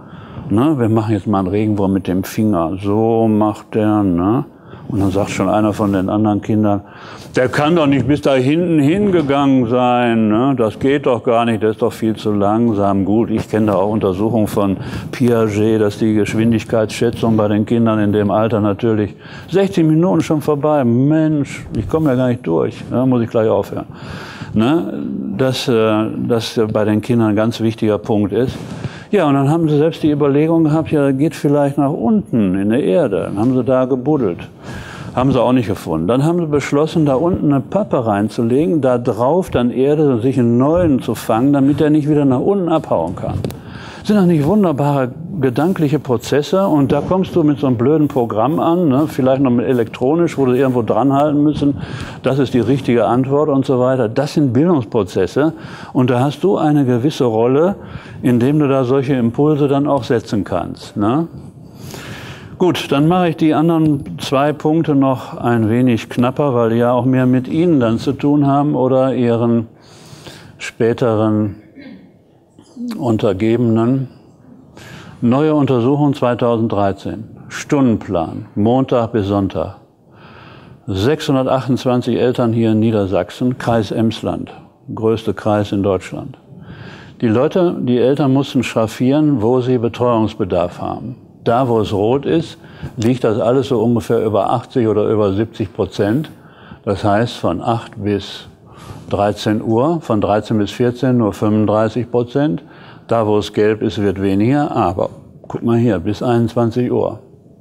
Ne? Wir machen jetzt mal einen Regenwurm mit dem Finger. So macht der, ne? Und dann sagt schon einer von den anderen Kindern, der kann doch nicht bis da hinten hingegangen sein, ne? Das geht doch gar nicht, der ist doch viel zu langsam. Gut, ich kenne da auch Untersuchungen von Piaget, dass die Geschwindigkeitsschätzung bei den Kindern in dem Alter natürlich sechzig Minuten schon vorbei. Mensch, ich komme ja gar nicht durch, da muss ich gleich aufhören. Ne? Dass das bei den Kindern ein ganz wichtiger Punkt ist. Ja, und dann haben sie selbst die Überlegung gehabt, ja, geht vielleicht nach unten in der Erde. Dann haben sie da gebuddelt. Haben sie auch nicht gefunden. Dann haben sie beschlossen, da unten eine Pappe reinzulegen, da drauf dann Erde und sich einen neuen zu fangen, damit er nicht wieder nach unten abhauen kann. Sind das nicht wunderbare gedankliche Prozesse? Und da kommst du mit so einem blöden Programm an, ne? Vielleicht noch mit elektronisch, wo du irgendwo dran halten müssen. Das ist die richtige Antwort und so weiter. Das sind Bildungsprozesse. Und da hast du eine gewisse Rolle, indem du da solche Impulse dann auch setzen kannst, ne? Gut, dann mache ich die anderen zwei Punkte noch ein wenig knapper, weil die ja auch mehr mit Ihnen dann zu tun haben oder Ihren späteren Untergebenen. Neue Untersuchung zweitausenddreizehn. Stundenplan, Montag bis Sonntag. sechshundertachtundzwanzig Eltern hier in Niedersachsen, Kreis Emsland, größte Kreis in Deutschland. Die Leute, die Eltern mussten schraffieren, wo sie Betreuungsbedarf haben. Da, wo es rot ist, liegt das alles so ungefähr über achtzig oder über siebzig Prozent. Das heißt, von acht bis dreizehn Uhr, von dreizehn bis vierzehn nur fünfunddreißig Prozent. Da, wo es gelb ist, wird weniger. Aber guck mal hier, bis einundzwanzig Uhr.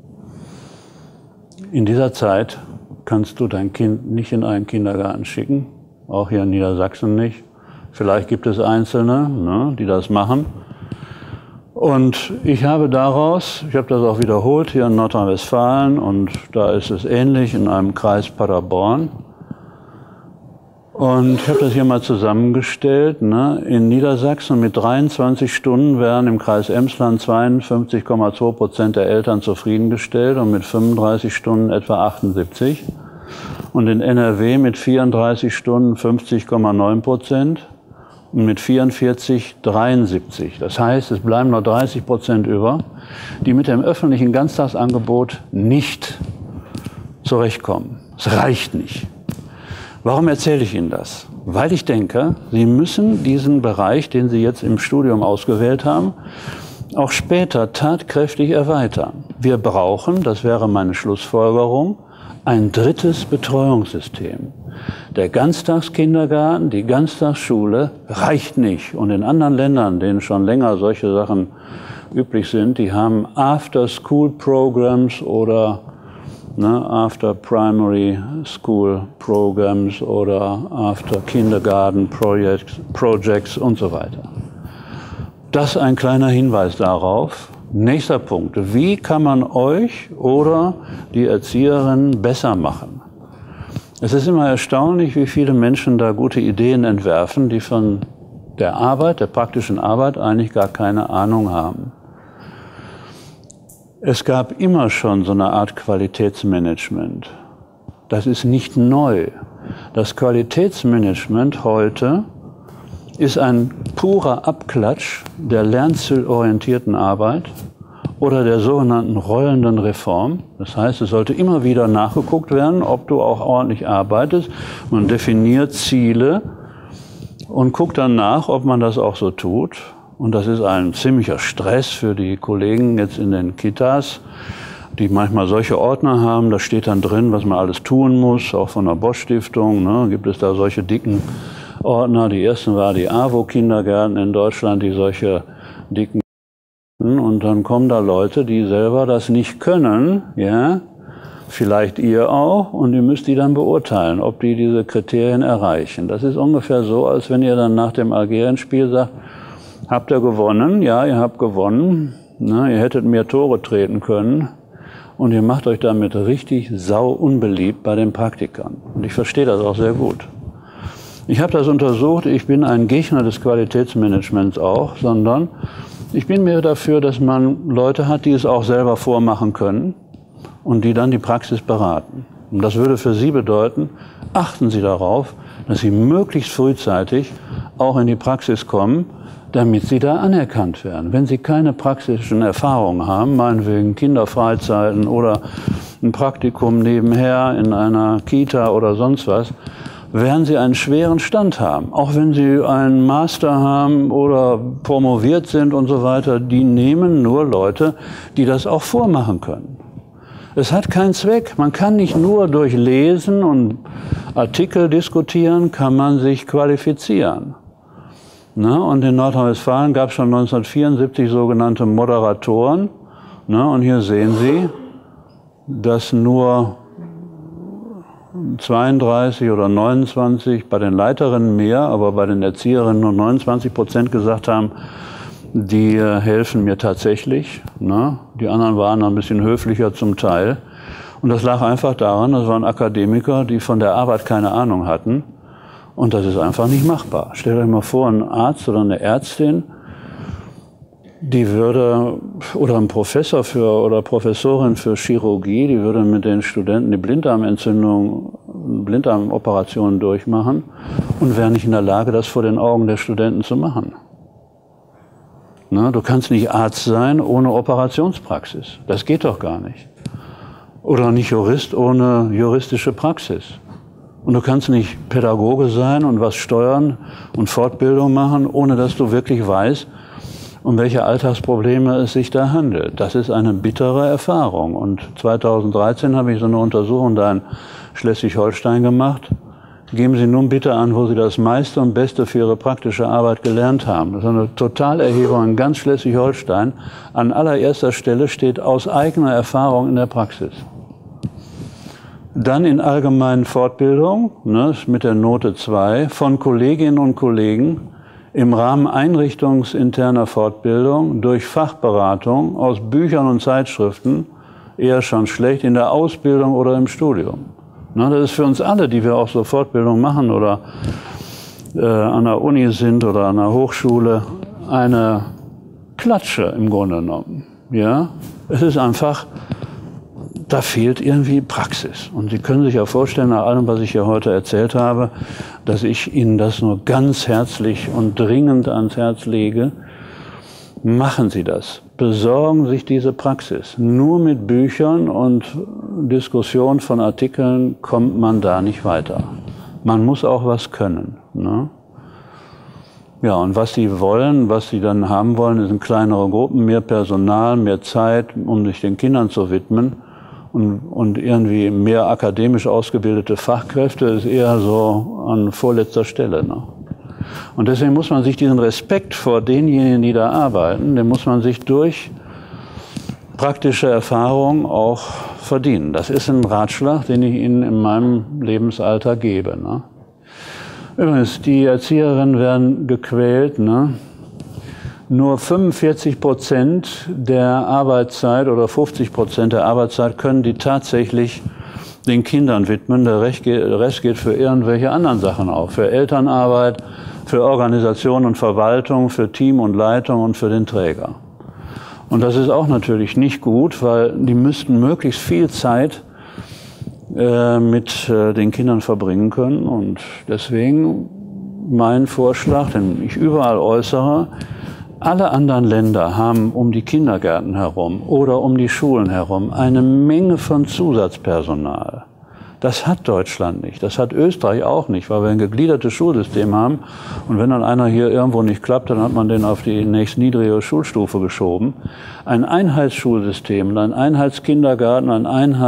In dieser Zeit kannst du dein Kind nicht in einen Kindergarten schicken. Auch hier in Niedersachsen nicht. Vielleicht gibt es Einzelne, ne, die das machen. Und ich habe daraus, ich habe das auch wiederholt hier in Nordrhein-Westfalen und da ist es ähnlich in einem Kreis Paderborn. Und ich habe das hier mal zusammengestellt. Ne? In Niedersachsen mit dreiundzwanzig Stunden werden im Kreis Emsland zweiundfünfzig Komma zwei Prozent der Eltern zufriedengestellt und mit fünfunddreißig Stunden etwa achtundsiebzig. Und in N R W mit vierunddreißig Stunden fünfzig Komma neun Prozent. Und mit vierundvierzig dreiundsiebzig. Das heißt, es bleiben noch dreißig Prozent über, die mit dem öffentlichen Ganztagsangebot nicht zurechtkommen. Es reicht nicht. Warum erzähle ich Ihnen das? Weil ich denke, Sie müssen diesen Bereich, den Sie jetzt im Studium ausgewählt haben, auch später tatkräftig erweitern. Wir brauchen, das wäre meine Schlussfolgerung, ein drittes Betreuungssystem. Der Ganztagskindergarten, die Ganztagsschule reicht nicht. Und in anderen Ländern, denen schon länger solche Sachen üblich sind, die haben After-School-Programs oder ne, After-Primary-School-Programs oder After-Kindergarten-Projects Projects und so weiter. Das ist ein kleiner Hinweis darauf. Nächster Punkt. Wie kann man euch oder die Erzieherin besser machen? Es ist immer erstaunlich, wie viele Menschen da gute Ideen entwerfen, die von der Arbeit, der praktischen Arbeit eigentlich gar keine Ahnung haben. Es gab immer schon so eine Art Qualitätsmanagement. Das ist nicht neu. Das Qualitätsmanagement heute ist ein purer Abklatsch der lernzielorientierten Arbeit oder der sogenannten rollenden Reform. Das heißt, es sollte immer wieder nachgeguckt werden, ob du auch ordentlich arbeitest. Man definiert Ziele und guckt dann nach, ob man das auch so tut. Und das ist ein ziemlicher Stress für die Kollegen jetzt in den Kitas, die manchmal solche Ordner haben. Da steht dann drin, was man alles tun muss, auch von der Bosch-Stiftung. Ne, gibt es da solche dicken Ordner. Die ersten war die A W O-Kindergärten in Deutschland, die solche dicken. Und dann kommen da Leute, die selber das nicht können, ja, vielleicht ihr auch, und ihr müsst die dann beurteilen, ob die diese Kriterien erreichen. Das ist ungefähr so, als wenn ihr dann nach dem Algerien-Spiel sagt, habt ihr gewonnen? Ja, ihr habt gewonnen. Na, ihr hättet mehr Tore treten können. Und ihr macht euch damit richtig sau unbeliebt bei den Praktikern. Und ich verstehe das auch sehr gut. Ich habe das untersucht, ich bin ein Gegner des Qualitätsmanagements auch, sondern ich bin mir dafür, dass man Leute hat, die es auch selber vormachen können und die dann die Praxis beraten. Und das würde für Sie bedeuten, achten Sie darauf, dass Sie möglichst frühzeitig auch in die Praxis kommen, damit sie da anerkannt werden. Wenn sie keine praktischen Erfahrungen haben, meinetwegen Kinderfreizeiten oder ein Praktikum nebenher in einer Kita oder sonst was, werden sie einen schweren Stand haben. Auch wenn sie einen Master haben oder promoviert sind und so weiter, die nehmen nur Leute, die das auch vormachen können. Es hat keinen Zweck. Man kann nicht nur durch Lesen und Artikel diskutieren, kann man sich qualifizieren. Ne? Und in Nordrhein-Westfalen gab es schon neunzehnhundertvierundsiebzig sogenannte Moderatoren. Ne? Und hier sehen Sie, dass nur zweiunddreißig oder neunundzwanzig, bei den Leiterinnen mehr, aber bei den Erzieherinnen nur neunundzwanzig Prozent gesagt haben, die äh, helfen mir tatsächlich. Ne? Die anderen waren ein bisschen höflicher zum Teil. Und das lag einfach daran, das waren Akademiker, die von der Arbeit keine Ahnung hatten. Und das ist einfach nicht machbar. Stellt euch mal vor, ein Arzt oder eine Ärztin, die würde, oder ein Professor für, oder Professorin für Chirurgie, die würde mit den Studenten die Blinddarmentzündung, Blinddarmoperationen durchmachen und wäre nicht in der Lage, das vor den Augen der Studenten zu machen. Na, du kannst nicht Arzt sein ohne Operationspraxis. Das geht doch gar nicht. Oder nicht Jurist ohne juristische Praxis. Und du kannst nicht Pädagoge sein und was steuern und Fortbildung machen, ohne dass du wirklich weißt, um welche Alltagsprobleme es sich da handelt. Das ist eine bittere Erfahrung. Und zweitausenddreizehn habe ich so eine Untersuchung da in Schleswig-Holstein gemacht. Geben Sie nun bitte an, wo Sie das meiste und Beste für Ihre praktische Arbeit gelernt haben. Das ist eine Totalerhebung in ganz Schleswig-Holstein. An allererster Stelle steht aus eigener Erfahrung in der Praxis. Dann in allgemeinen Fortbildung, ne, mit der Note zwei, von Kolleginnen und Kollegen im Rahmen einrichtungsinterner Fortbildung durch Fachberatung aus Büchern und Zeitschriften, eher schon schlecht, in der Ausbildung oder im Studium. Ne, das ist für uns alle, die wir auch so Fortbildung machen oder äh, an der Uni sind oder an der Hochschule, eine Klatsche im Grunde genommen. Ja? Es ist einfach, da fehlt irgendwie Praxis. Und Sie können sich ja vorstellen, nach allem, was ich hier heute erzählt habe, dass ich Ihnen das nur ganz herzlich und dringend ans Herz lege. Machen Sie das. Besorgen sich diese Praxis. Nur mit Büchern und Diskussion von Artikeln kommt man da nicht weiter. Man muss auch was können. Ne? Ja, und was Sie wollen, was Sie dann haben wollen, sind kleinere Gruppen, mehr Personal, mehr Zeit, um sich den Kindern zu widmen. Und, und irgendwie mehr akademisch ausgebildete Fachkräfte ist eher so an vorletzter Stelle. Ne? Und deswegen muss man sich diesen Respekt vor denjenigen, die da arbeiten, den muss man sich durch praktische Erfahrung auch verdienen. Das ist ein Ratschlag, den ich Ihnen in meinem Lebensalter gebe. Ne? Übrigens, die Erzieherinnen werden gequält. Ne? Nur fünfundvierzig Prozent der Arbeitszeit oder fünfzig Prozent der Arbeitszeit können die tatsächlich den Kindern widmen. Der Rest geht, der Rest geht für irgendwelche anderen Sachen auf. Für Elternarbeit, für Organisation und Verwaltung, für Team und Leitung und für den Träger. Und das ist auch natürlich nicht gut, weil die müssten möglichst viel Zeit äh, mit äh, den Kindern verbringen können. Und deswegen mein Vorschlag, den ich überall äußere, alle anderen Länder haben um die Kindergärten herum oder um die Schulen herum eine Menge von Zusatzpersonal. Das hat Deutschland nicht, das hat Österreich auch nicht, weil wir ein gegliedertes Schulsystem haben. Und wenn dann einer hier irgendwo nicht klappt, dann hat man den auf die nächstniedrige Schulstufe geschoben. Ein Einheitsschulsystem, ein Einheitskindergarten, ein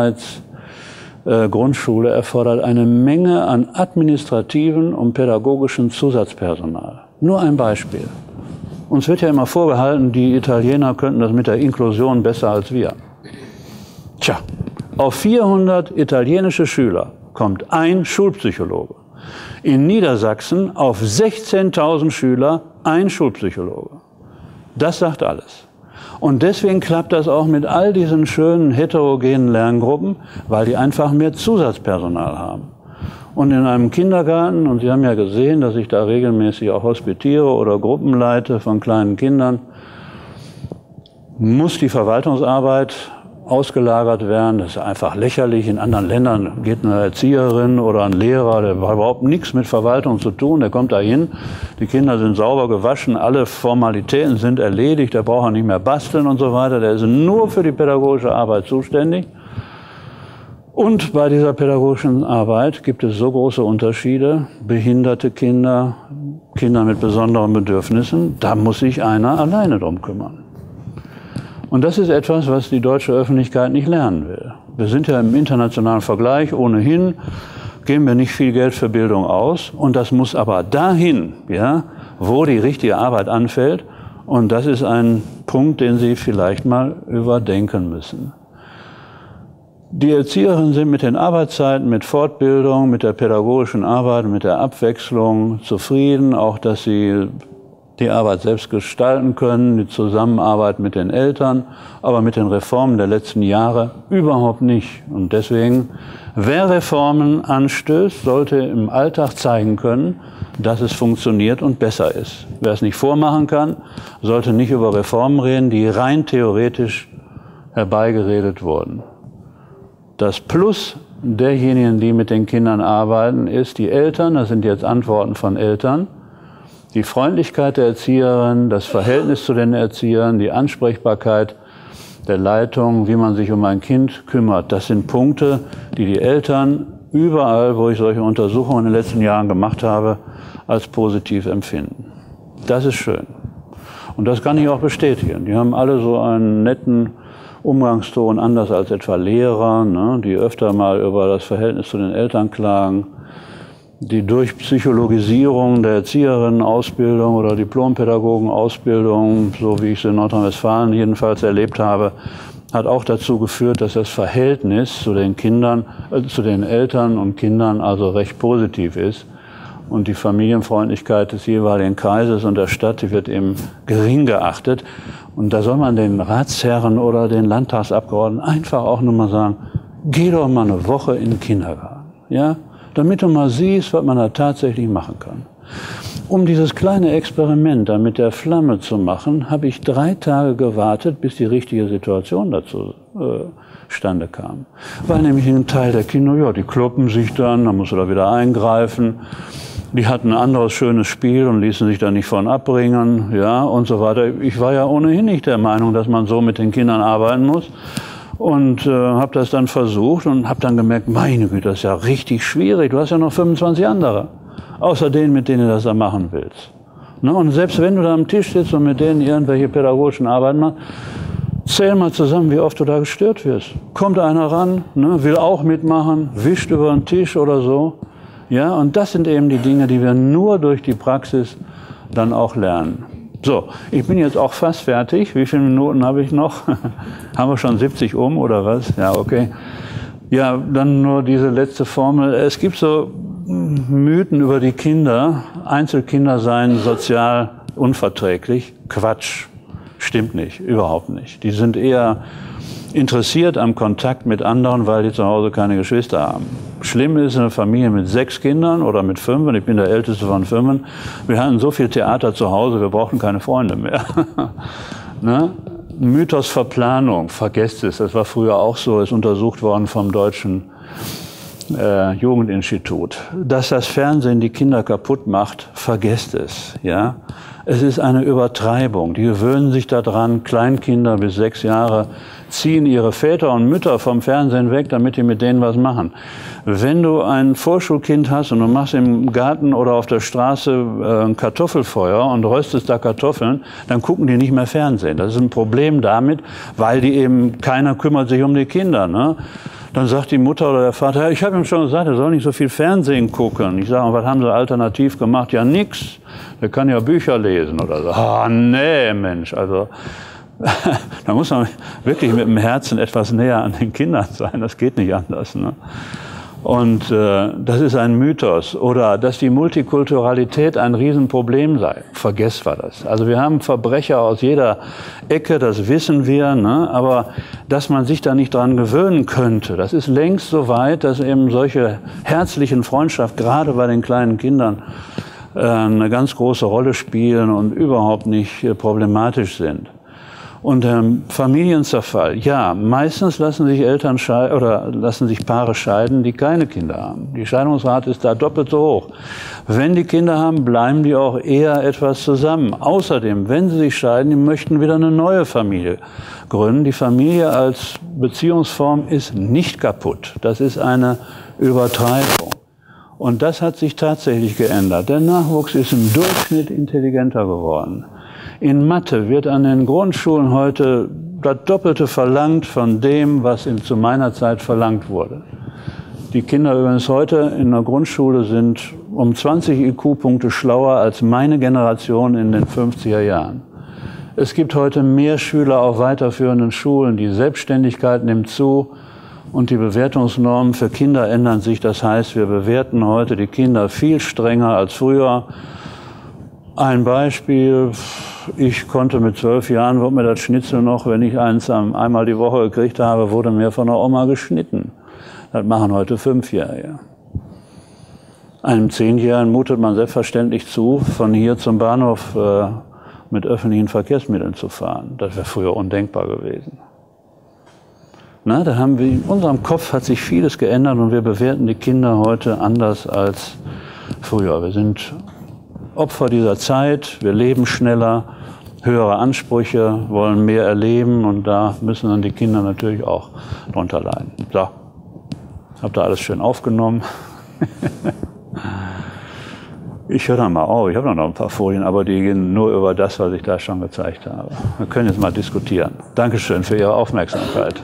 Einheitsgrundschule äh, erfordert eine Menge an administrativen und pädagogischen Zusatzpersonal. Nur ein Beispiel. Uns wird ja immer vorgehalten, die Italiener könnten das mit der Inklusion besser als wir. Tja, auf vierhundert italienische Schüler kommt ein Schulpsychologe. In Niedersachsen auf sechzehntausend Schüler ein Schulpsychologe. Das sagt alles. Und deswegen klappt das auch mit all diesen schönen heterogenen Lerngruppen, weil die einfach mehr Zusatzpersonal haben. Und in einem Kindergarten, und Sie haben ja gesehen, dass ich da regelmäßig auch hospitiere oder Gruppen leite von kleinen Kindern, muss die Verwaltungsarbeit ausgelagert werden. Das ist einfach lächerlich. In anderen Ländern geht eine Erzieherin oder ein Lehrer, der hat überhaupt nichts mit Verwaltung zu tun, der kommt da hin, die Kinder sind sauber gewaschen, alle Formalitäten sind erledigt, der braucht auch nicht mehr basteln und so weiter, der ist nur für die pädagogische Arbeit zuständig. Und bei dieser pädagogischen Arbeit gibt es so große Unterschiede, behinderte Kinder, Kinder mit besonderen Bedürfnissen, da muss sich einer alleine drum kümmern. Und das ist etwas, was die deutsche Öffentlichkeit nicht lernen will. Wir sind ja im internationalen Vergleich, ohnehin geben wir nicht viel Geld für Bildung aus. Und das muss aber dahin, ja, wo die richtige Arbeit anfällt. Und das ist ein Punkt, den Sie vielleicht mal überdenken müssen. Die Erzieherinnen sind mit den Arbeitszeiten, mit Fortbildung, mit der pädagogischen Arbeit, mit der Abwechslung zufrieden, auch dass sie die Arbeit selbst gestalten können, die Zusammenarbeit mit den Eltern, aber mit den Reformen der letzten Jahre überhaupt nicht. Und deswegen, wer Reformen anstößt, sollte im Alltag zeigen können, dass es funktioniert und besser ist. Wer es nicht vormachen kann, sollte nicht über Reformen reden, die rein theoretisch herbeigeredet wurden. Das Plus derjenigen, die mit den Kindern arbeiten, ist die Eltern, das sind jetzt Antworten von Eltern, die Freundlichkeit der Erzieherin, das Verhältnis zu den Erziehern, die Ansprechbarkeit der Leitung, wie man sich um ein Kind kümmert. Das sind Punkte, die die Eltern überall, wo ich solche Untersuchungen in den letzten Jahren gemacht habe, als positiv empfinden. Das ist schön. Und das kann ich auch bestätigen. Die haben alle so einen netten Umgangston, anders als etwa Lehrer, ne, die öfter mal über das Verhältnis zu den Eltern klagen, die durch Psychologisierung der Erzieherinnenausbildung oder Diplompädagogenausbildung, so wie ich sie in Nordrhein-Westfalen jedenfalls erlebt habe, hat auch dazu geführt, dass das Verhältnis zu den Kindern, äh, zu den Eltern und Kindern also recht positiv ist. Und die Familienfreundlichkeit des jeweiligen Kreises und der Stadt, die wird eben gering geachtet. Und da soll man den Ratsherren oder den Landtagsabgeordneten einfach auch nur mal sagen, geh doch mal eine Woche in den Kindergarten, ja? Damit du mal siehst, was man da tatsächlich machen kann. Um dieses kleine Experiment da mit der Flamme zu machen, habe ich drei Tage gewartet, bis die richtige Situation dazu äh, stande kam. Weil nämlich ein Teil der Kinder, ja, die kloppen sich dann, dann musst du da wieder eingreifen. Die hatten ein anderes schönes Spiel und ließen sich da nicht von abbringen, ja, und so weiter. Ich war ja ohnehin nicht der Meinung, dass man so mit den Kindern arbeiten muss. Und äh, habe das dann versucht und habe dann gemerkt, meine Güte, das ist ja richtig schwierig. Du hast ja noch fünfundzwanzig andere, außer denen, mit denen du das da machen willst. Ne? Und selbst wenn du da am Tisch sitzt und mit denen irgendwelche pädagogischen Arbeiten machst, zähl mal zusammen, wie oft du da gestört wirst. Kommt einer ran, ne, will auch mitmachen, wischt über den Tisch oder so. Ja, und das sind eben die Dinge, die wir nur durch die Praxis dann auch lernen. So, ich bin jetzt auch fast fertig. Wie viele Minuten habe ich noch? Haben wir schon siebzig um oder was? Ja, okay. Ja, dann nur diese letzte Formel. Es gibt so Mythen über die Kinder. Einzelkinder seien sozial unverträglich. Quatsch. Stimmt nicht, überhaupt nicht. Die sind eher interessiert am Kontakt mit anderen, weil die zu Hause keine Geschwister haben. Schlimm ist eine Familie mit sechs Kindern oder mit fünf, und ich bin der Älteste von fünf. Wir hatten so viel Theater zu Hause, wir brauchten keine Freunde mehr. Ne? Mythos Verplanung, vergesst es, das war früher auch so, ist untersucht worden vom Deutschen äh, Jugendinstitut. Dass das Fernsehen die Kinder kaputt macht, vergesst es. Ja? Es ist eine Übertreibung. Die gewöhnen sich daran, Kleinkinder bis sechs Jahre ziehen ihre Väter und Mütter vom Fernsehen weg, damit die mit denen was machen. Wenn du ein Vorschulkind hast und du machst im Garten oder auf der Straße äh, ein Kartoffelfeuer und röstest da Kartoffeln, dann gucken die nicht mehr Fernsehen. Das ist ein Problem damit, weil die eben, keiner kümmert sich um die Kinder, ne? Dann sagt die Mutter oder der Vater, ich habe ihm schon gesagt, er soll nicht so viel Fernsehen gucken. Ich sage, was haben sie alternativ gemacht? Ja, nix. Der kann ja Bücher lesen oder so. Ah, nee, Mensch, also da muss man wirklich mit dem Herzen etwas näher an den Kindern sein. Das geht nicht anders, ne? Und äh, das ist ein Mythos. Oder dass die Multikulturalität ein Riesenproblem sei. Vergesst wir das. Also wir haben Verbrecher aus jeder Ecke, das wissen wir, ne? Aber dass man sich da nicht dran gewöhnen könnte, das ist längst so weit, dass eben solche herzlichen Freundschaften, gerade bei den kleinen Kindern, äh, eine ganz große Rolle spielen und überhaupt nicht äh, problematisch sind. Und ähm, Familienzerfall, ja, meistens lassen sich Eltern scheiden oder lassen sich Paare scheiden, die keine Kinder haben. Die Scheidungsrate ist da doppelt so hoch. Wenn die Kinder haben, bleiben die auch eher etwas zusammen. Außerdem, wenn sie sich scheiden, die möchten wieder eine neue Familie gründen. Die Familie als Beziehungsform ist nicht kaputt. Das ist eine Übertreibung. Und das hat sich tatsächlich geändert. Der Nachwuchs ist im Durchschnitt intelligenter geworden. In Mathe wird an den Grundschulen heute das Doppelte verlangt von dem, was in, zu meiner Zeit verlangt wurde. Die Kinder übrigens heute in der Grundschule sind um zwanzig I Q-Punkte schlauer als meine Generation in den fünfziger Jahren. Es gibt heute mehr Schüler auf weiterführenden Schulen. Die Selbstständigkeit nimmt zu und die Bewertungsnormen für Kinder ändern sich. Das heißt, wir bewerten heute die Kinder viel strenger als früher. Ein Beispiel, ich konnte mit zwölf Jahren, wurde mir das Schnitzel noch, wenn ich eins einmal die Woche gekriegt habe, wurde mir von der Oma geschnitten. Das machen heute Fünfjährige. Einem Zehnjährigen mutet man selbstverständlich zu, von hier zum Bahnhof äh, mit öffentlichen Verkehrsmitteln zu fahren. Das wäre früher undenkbar gewesen. Na, da haben wir, in unserem Kopf hat sich vieles geändert und wir bewerten die Kinder heute anders als früher. Wir sind Opfer dieser Zeit, wir leben schneller, höhere Ansprüche, wollen mehr erleben und da müssen dann die Kinder natürlich auch drunter leiden. So, habt ihr alles schön aufgenommen. Ich höre dann mal auf, ich habe noch ein paar Folien, aber die gehen nur über das, was ich da schon gezeigt habe. Wir können jetzt mal diskutieren. Dankeschön für Ihre Aufmerksamkeit.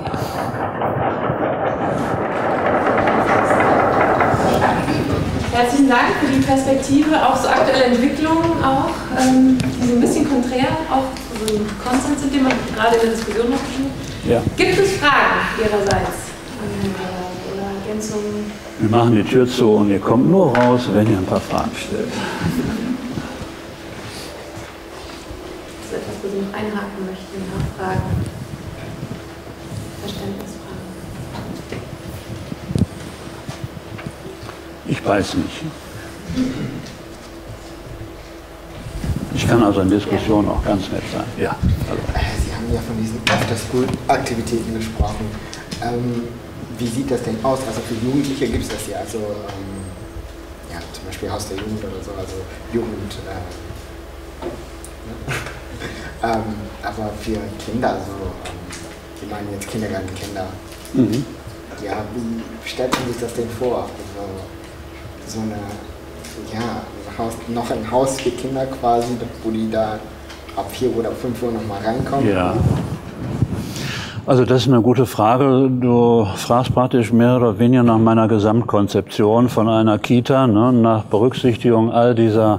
Herzlichen Dank für die Perspektive auf so aktuelle Entwicklungen auch, ähm, die so ein bisschen konträr auch zu so einem Konsens sind, den man gerade in der Diskussion noch bestimmt. Ja. Gibt es Fragen Ihrerseits äh, oder Ergänzungen? Wir machen die Tür zu und ihr kommt nur raus, wenn ihr ein paar Fragen stellt. Das ist etwas, wo Sie noch einhaken möchten, Nachfragen, Verständnisfragen. Ich weiß nicht. Ich kann also in Diskussionen auch ganz nett sein. Ja. Also. Sie haben ja von diesen After-School-Aktivitäten gesprochen. Ähm, wie sieht das denn aus? Also für Jugendliche gibt es das ja, also ähm, ja, zum Beispiel Haus der Jugend oder so, also Jugend. Äh, ne? ähm, aber für Kinder, also ähm, Sie meinen jetzt Kindergartenkinder. Mhm. Ja, wie stellt man sich das denn vor? Also, so eine, ja, ein Haus, noch ein Haus für Kinder quasi, wo die da ab vier oder fünf Uhr nochmal reinkommen? Ja. Also das ist eine gute Frage. Du fragst praktisch mehr oder weniger nach meiner Gesamtkonzeption von einer Kita, ne, nach Berücksichtigung all dieser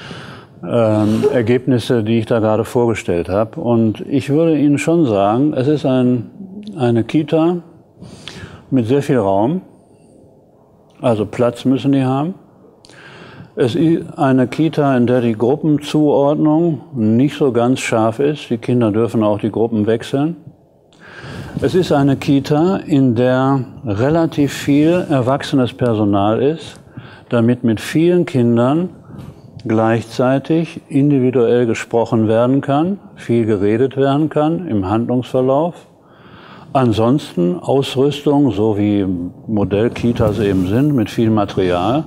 ähm, Ergebnisse, die ich da gerade vorgestellt habe. Und ich würde Ihnen schon sagen, es ist ein, eine Kita mit sehr viel Raum. Also Platz müssen die haben. Es ist eine Kita, in der die Gruppenzuordnung nicht so ganz scharf ist. Die Kinder dürfen auch die Gruppen wechseln. Es ist eine Kita, in der relativ viel erwachsenes Personal ist, damit mit vielen Kindern gleichzeitig individuell gesprochen werden kann, viel geredet werden kann im Handlungsverlauf. Ansonsten Ausrüstung, so wie Modellkitas eben sind, mit viel Material.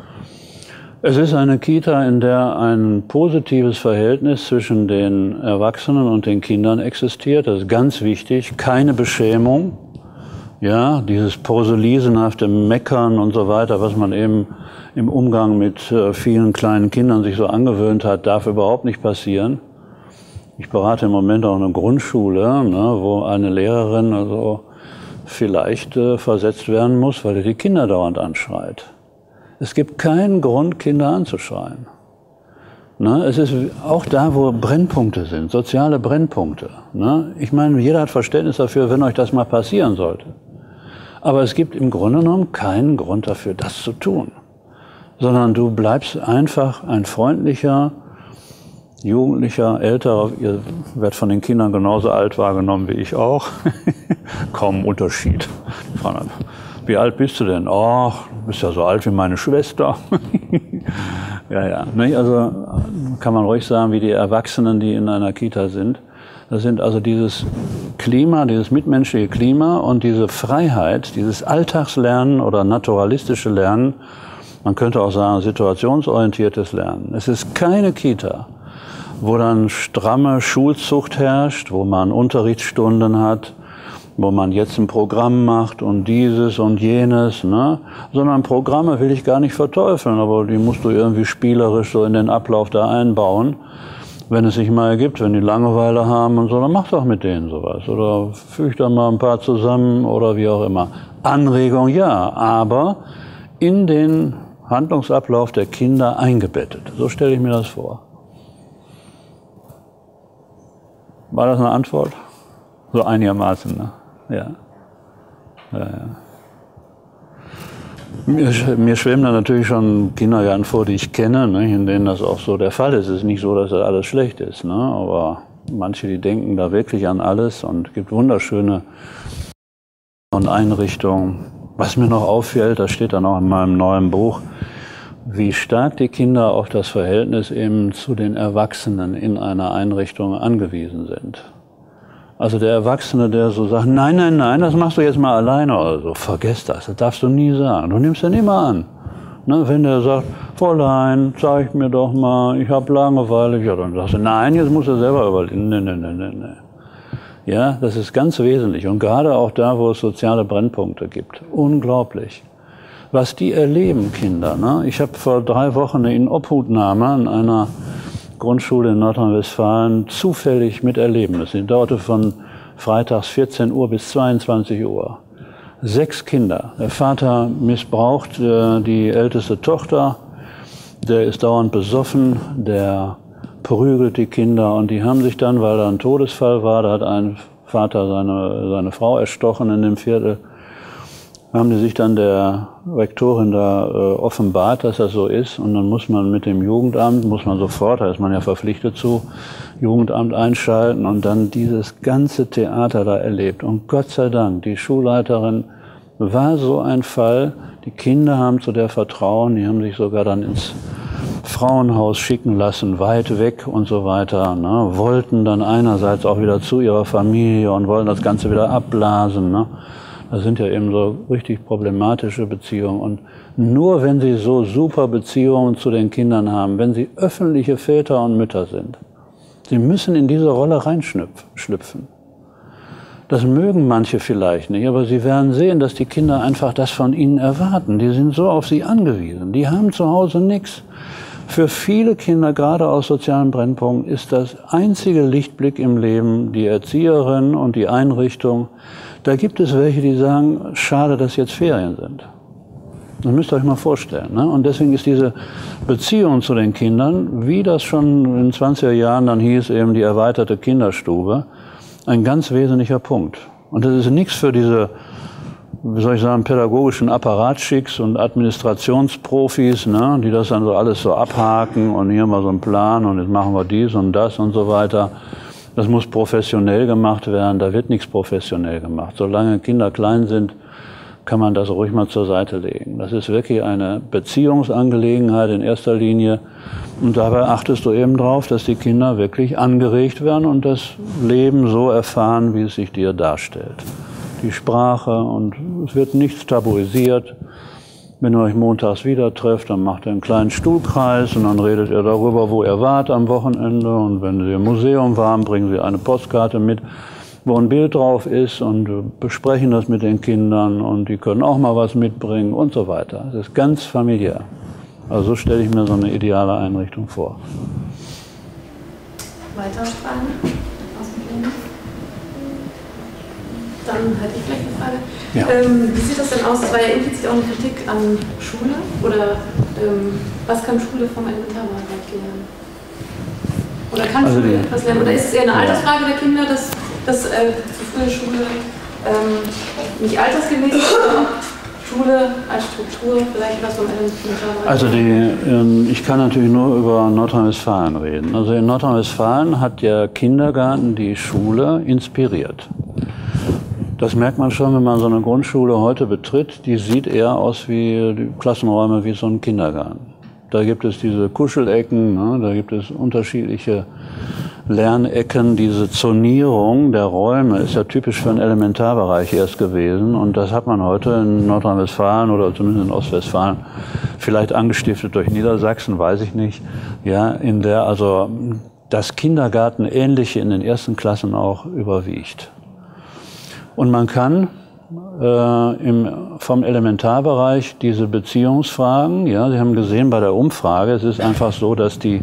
Es ist eine Kita, in der ein positives Verhältnis zwischen den Erwachsenen und den Kindern existiert. Das ist ganz wichtig. Keine Beschämung. Ja, dieses poseliesenhafte Meckern und so weiter, was man eben im Umgang mit vielen kleinen Kindern sich so angewöhnt hat, darf überhaupt nicht passieren. Ich berate im Moment auch eine Grundschule, ne, wo eine Lehrerin also vielleicht äh, versetzt werden muss, weil er die Kinder dauernd anschreit. Es gibt keinen Grund, Kinder anzuschreien. Ne, es ist auch da, wo Brennpunkte sind, soziale Brennpunkte. Ne. Ich meine, jeder hat Verständnis dafür, wenn euch das mal passieren sollte. Aber es gibt im Grunde genommen keinen Grund dafür, das zu tun. Sondern du bleibst einfach ein freundlicher, Jugendlicher, älterer, ihr werdet von den Kindern genauso alt wahrgenommen wie ich auch. Kaum ein Unterschied. Wie alt bist du denn? Ach, du bist ja so alt wie meine Schwester. Ja, ja. Also kann man ruhig sagen, wie die Erwachsenen, die in einer Kita sind. Das sind also dieses Klima, dieses mitmenschliche Klima und diese Freiheit, dieses Alltagslernen oder naturalistische Lernen, man könnte auch sagen situationsorientiertes Lernen. Es ist keine Kita, wo dann stramme Schulzucht herrscht, wo man Unterrichtsstunden hat, wo man jetzt ein Programm macht und dieses und jenes, ne? Sondern Programme will ich gar nicht verteufeln, aber die musst du irgendwie spielerisch so in den Ablauf da einbauen. Wenn es sich mal ergibt, wenn die Langeweile haben und so, dann mach doch mit denen sowas. Oder füg da mal ein paar zusammen oder wie auch immer. Anregung ja, aber in den Handlungsablauf der Kinder eingebettet. So stelle ich mir das vor. War das eine Antwort? So einigermaßen, ne? Ja. Ja, ja. Mir, mir schwimmen da natürlich schon Kindergärten vor, die ich kenne, ne, in denen das auch so der Fall ist. Es ist nicht so, dass das alles schlecht ist, ne, aber manche, die denken da wirklich an alles und es gibt wunderschöne Einrichtungen. Was mir noch auffällt, das steht dann auch in meinem neuen Buch, wie stark die Kinder auf das Verhältnis eben zu den Erwachsenen in einer Einrichtung angewiesen sind. Also der Erwachsene, der so sagt, nein, nein, nein, das machst du jetzt mal alleine oder so, vergiss das, das darfst du nie sagen. Du nimmst den immer an. Ne, wenn der sagt, Fräulein, zeig mir doch mal, ich habe Langeweile, ja, dann sagst du, nein, jetzt musst du selber überlegen. Nee, nee, nee, nee, nee. Ja, das ist ganz wesentlich und gerade auch da, wo es soziale Brennpunkte gibt. Unglaublich. Was die erleben, Kinder. Ne? Ich habe vor drei Wochen eine Inobhutnahme an einer Grundschule in Nordrhein-Westfalen zufällig miterleben müssen. Die dauerte von freitags vierzehn Uhr bis zweiundzwanzig Uhr. Sechs Kinder. Der Vater missbraucht äh, die älteste Tochter, der ist dauernd besoffen, der prügelt die Kinder und die haben sich dann, weil da ein Todesfall war, da hat ein Vater seine, seine Frau erstochen in dem Viertel, haben die sich dann der Rektorin da äh, offenbart, dass das so ist. Und dann muss man mit dem Jugendamt, muss man sofort, da ist man ja verpflichtet zu, Jugendamt einschalten und dann dieses ganze Theater da erlebt. Und Gott sei Dank, die Schulleiterin war so ein Fall, die Kinder haben zu der Vertrauen, die haben sich sogar dann ins Frauenhaus schicken lassen, weit weg und so weiter, ne? Wollten dann einerseits auch wieder zu ihrer Familie und wollten das Ganze wieder abblasen, ne? Das sind ja eben so richtig problematische Beziehungen. Und nur wenn Sie so super Beziehungen zu den Kindern haben, wenn Sie öffentliche Väter und Mütter sind, Sie müssen in diese Rolle reinschlüpfen. Das mögen manche vielleicht nicht, aber Sie werden sehen, dass die Kinder einfach das von Ihnen erwarten. Die sind so auf Sie angewiesen. Die haben zu Hause nichts. Für viele Kinder, gerade aus sozialen Brennpunkten, ist das einzige Lichtblick im Leben die Erzieherin und die Einrichtung. Da gibt es welche, die sagen, schade, dass jetzt Ferien sind. Das müsst ihr euch mal vorstellen. Ne? Und deswegen ist diese Beziehung zu den Kindern, wie das schon in den zwanziger Jahren dann hieß, eben die erweiterte Kinderstube, ein ganz wesentlicher Punkt. Und das ist nichts für diese, wie soll ich sagen, pädagogischen Apparatschicks und Administrationsprofis, ne, die das dann so alles so abhaken und hier mal so einen Plan und jetzt machen wir dies und das und so weiter. Das muss professionell gemacht werden, da wird nichts professionell gemacht. Solange Kinder klein sind, kann man das ruhig mal zur Seite legen. Das ist wirklich eine Beziehungsangelegenheit in erster Linie. Und dabei achtest du eben drauf, dass die Kinder wirklich angeregt werden und das Leben so erfahren, wie es sich dir darstellt. Die Sprache und es wird nichts tabuisiert. Wenn ihr euch montags wieder trefft, dann macht ihr einen kleinen Stuhlkreis und dann redet ihr darüber, wo ihr wart am Wochenende. Und wenn sie im Museum waren, bringen sie eine Postkarte mit, wo ein Bild drauf ist und besprechen das mit den Kindern und die können auch mal was mitbringen und so weiter. Das ist ganz familiär. Also so stelle ich mir so eine ideale Einrichtung vor. Weitere Fragen? Dann hätte ich vielleicht eine Frage. Ja. Ähm, wie sieht das denn aus? Das war ja implizit auch eine Kritik an Schule. Oder ähm, was kann Schule vom Elementarbereich lernen? Oder kann also Schule die, etwas lernen? Oder ist es eher eine Altersfrage der Kinder, dass, dass äh, frühe Schule ähm, nicht altersgemäß ist, aber Schule als Struktur vielleicht was vom Elementarbereich? Also die, ähm, ich kann natürlich nur über Nordrhein-Westfalen reden. Also in Nordrhein-Westfalen hat der Kindergarten die Schule inspiriert. Das merkt man schon, wenn man so eine Grundschule heute betritt. Die sieht eher aus wie die Klassenräume wie so ein Kindergarten. Da gibt es diese Kuschelecken, ne? Da gibt es unterschiedliche Lernecken. Diese Zonierung der Räume ist ja typisch für den Elementarbereich erst gewesen. Und das hat man heute in Nordrhein-Westfalen oder zumindest in Ostwestfalen, vielleicht angestiftet durch Niedersachsen, weiß ich nicht, ja, in der also das Kindergartenähnliche in den ersten Klassen auch überwiegt. Und man kann äh, im, vom Elementarbereich diese Beziehungsfragen, ja, Sie haben gesehen bei der Umfrage, es ist einfach so, dass die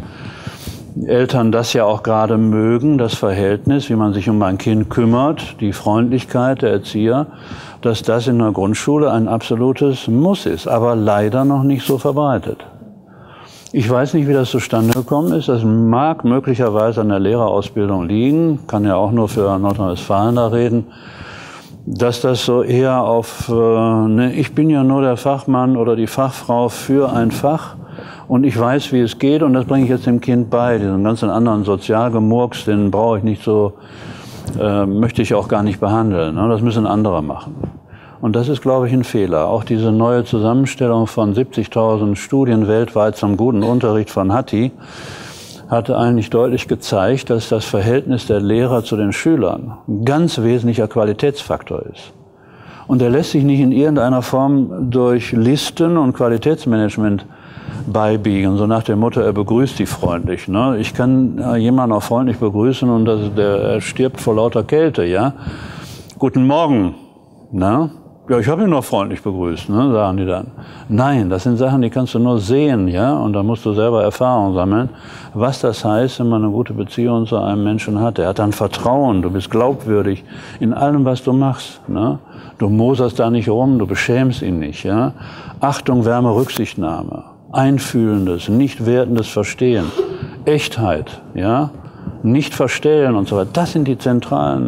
Eltern das ja auch gerade mögen, das Verhältnis, wie man sich um ein Kind kümmert, die Freundlichkeit der Erzieher, dass das in der Grundschule ein absolutes Muss ist, aber leider noch nicht so verbreitet. Ich weiß nicht, wie das zustande gekommen ist. Das mag möglicherweise an der Lehrerausbildung liegen, kann ja auch nur für Nordrhein-Westfalen da reden, dass das so eher auf, äh, ne, ich bin ja nur der Fachmann oder die Fachfrau für ein Fach und ich weiß, wie es geht und das bringe ich jetzt dem Kind bei. Diesen ganzen anderen Sozialgemurks, den brauche ich nicht so, äh, möchte ich auch gar nicht behandeln. Ne? Das müssen andere machen. Und das ist, glaube ich, ein Fehler. Auch diese neue Zusammenstellung von siebzigtausend Studien weltweit zum guten Unterricht von Hattie hat eigentlich deutlich gezeigt, dass das Verhältnis der Lehrer zu den Schülern ein ganz wesentlicher Qualitätsfaktor ist. Und der lässt sich nicht in irgendeiner Form durch Listen und Qualitätsmanagement beibiegen, so nach dem Motto, er begrüßt die freundlich. Ne? Ich kann jemanden auch freundlich begrüßen und das, der er stirbt vor lauter Kälte. Ja? Guten Morgen. Na? Ja, ich habe ihn noch freundlich begrüßt, ne, sagen die dann. Nein, das sind Sachen, die kannst du nur sehen, ja, und da musst du selber Erfahrung sammeln, was das heißt, wenn man eine gute Beziehung zu einem Menschen hat. Er hat dann Vertrauen, du bist glaubwürdig in allem, was du machst, ne. Du moserst da nicht rum, du beschämst ihn nicht, ja. Achtung, Wärme, Rücksichtnahme, einfühlendes, nicht wertendes Verstehen, Echtheit, ja, nicht verstellen und so weiter. Das sind die zentralen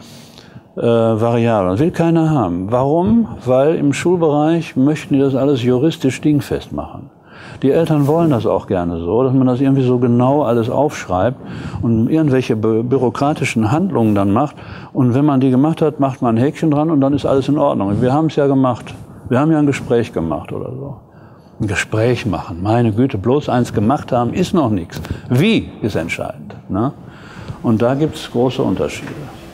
Äh, Variablen. Das will keiner haben. Warum? Weil im Schulbereich möchten die das alles juristisch dingfest machen. Die Eltern wollen das auch gerne so, dass man das irgendwie so genau alles aufschreibt und irgendwelche bü bürokratischen Handlungen dann macht. Und wenn man die gemacht hat, macht man ein Häkchen dran und dann ist alles in Ordnung. Wir haben es ja gemacht. Wir haben ja ein Gespräch gemacht oder so. Ein Gespräch machen. Meine Güte, bloß eins gemacht haben ist noch nichts. Wie ist entscheidend. Ne? Und da gibt es große Unterschiede.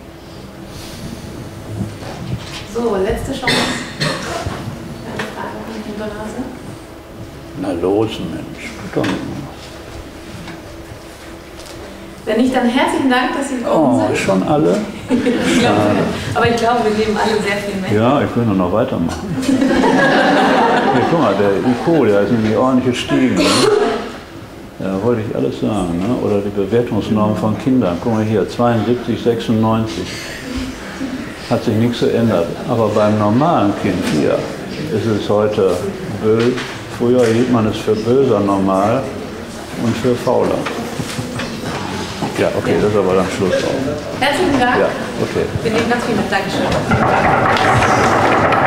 So, letzte Chance. Eine Frage an den Hinterhase. Na los, Mensch. Komm. Wenn nicht, dann herzlichen Dank, dass Sie gekommen Oh, sind. schon alle? Ich glaube, aber ich glaube, wir geben alle sehr viel mit. Ja, ich will nur noch weitermachen. Hier, guck mal, der I Q, der ist nämlich ordentlich gestiegen. Ne? Ja, wollte ich alles sagen. Ne? Oder die Bewertungsnorm von Kindern. Guck mal hier, zweiundsiebzig, sechsundneunzig. Hat sich nichts geändert. Aber beim normalen Kind hier ist es heute böse. Früher hielt man es für böser normal und für fauler. Ja, okay, das ist aber dann Schluss auch. Herzlichen Dank. Ja, okay. Wir nehmen ganz viel mit. Dankeschön.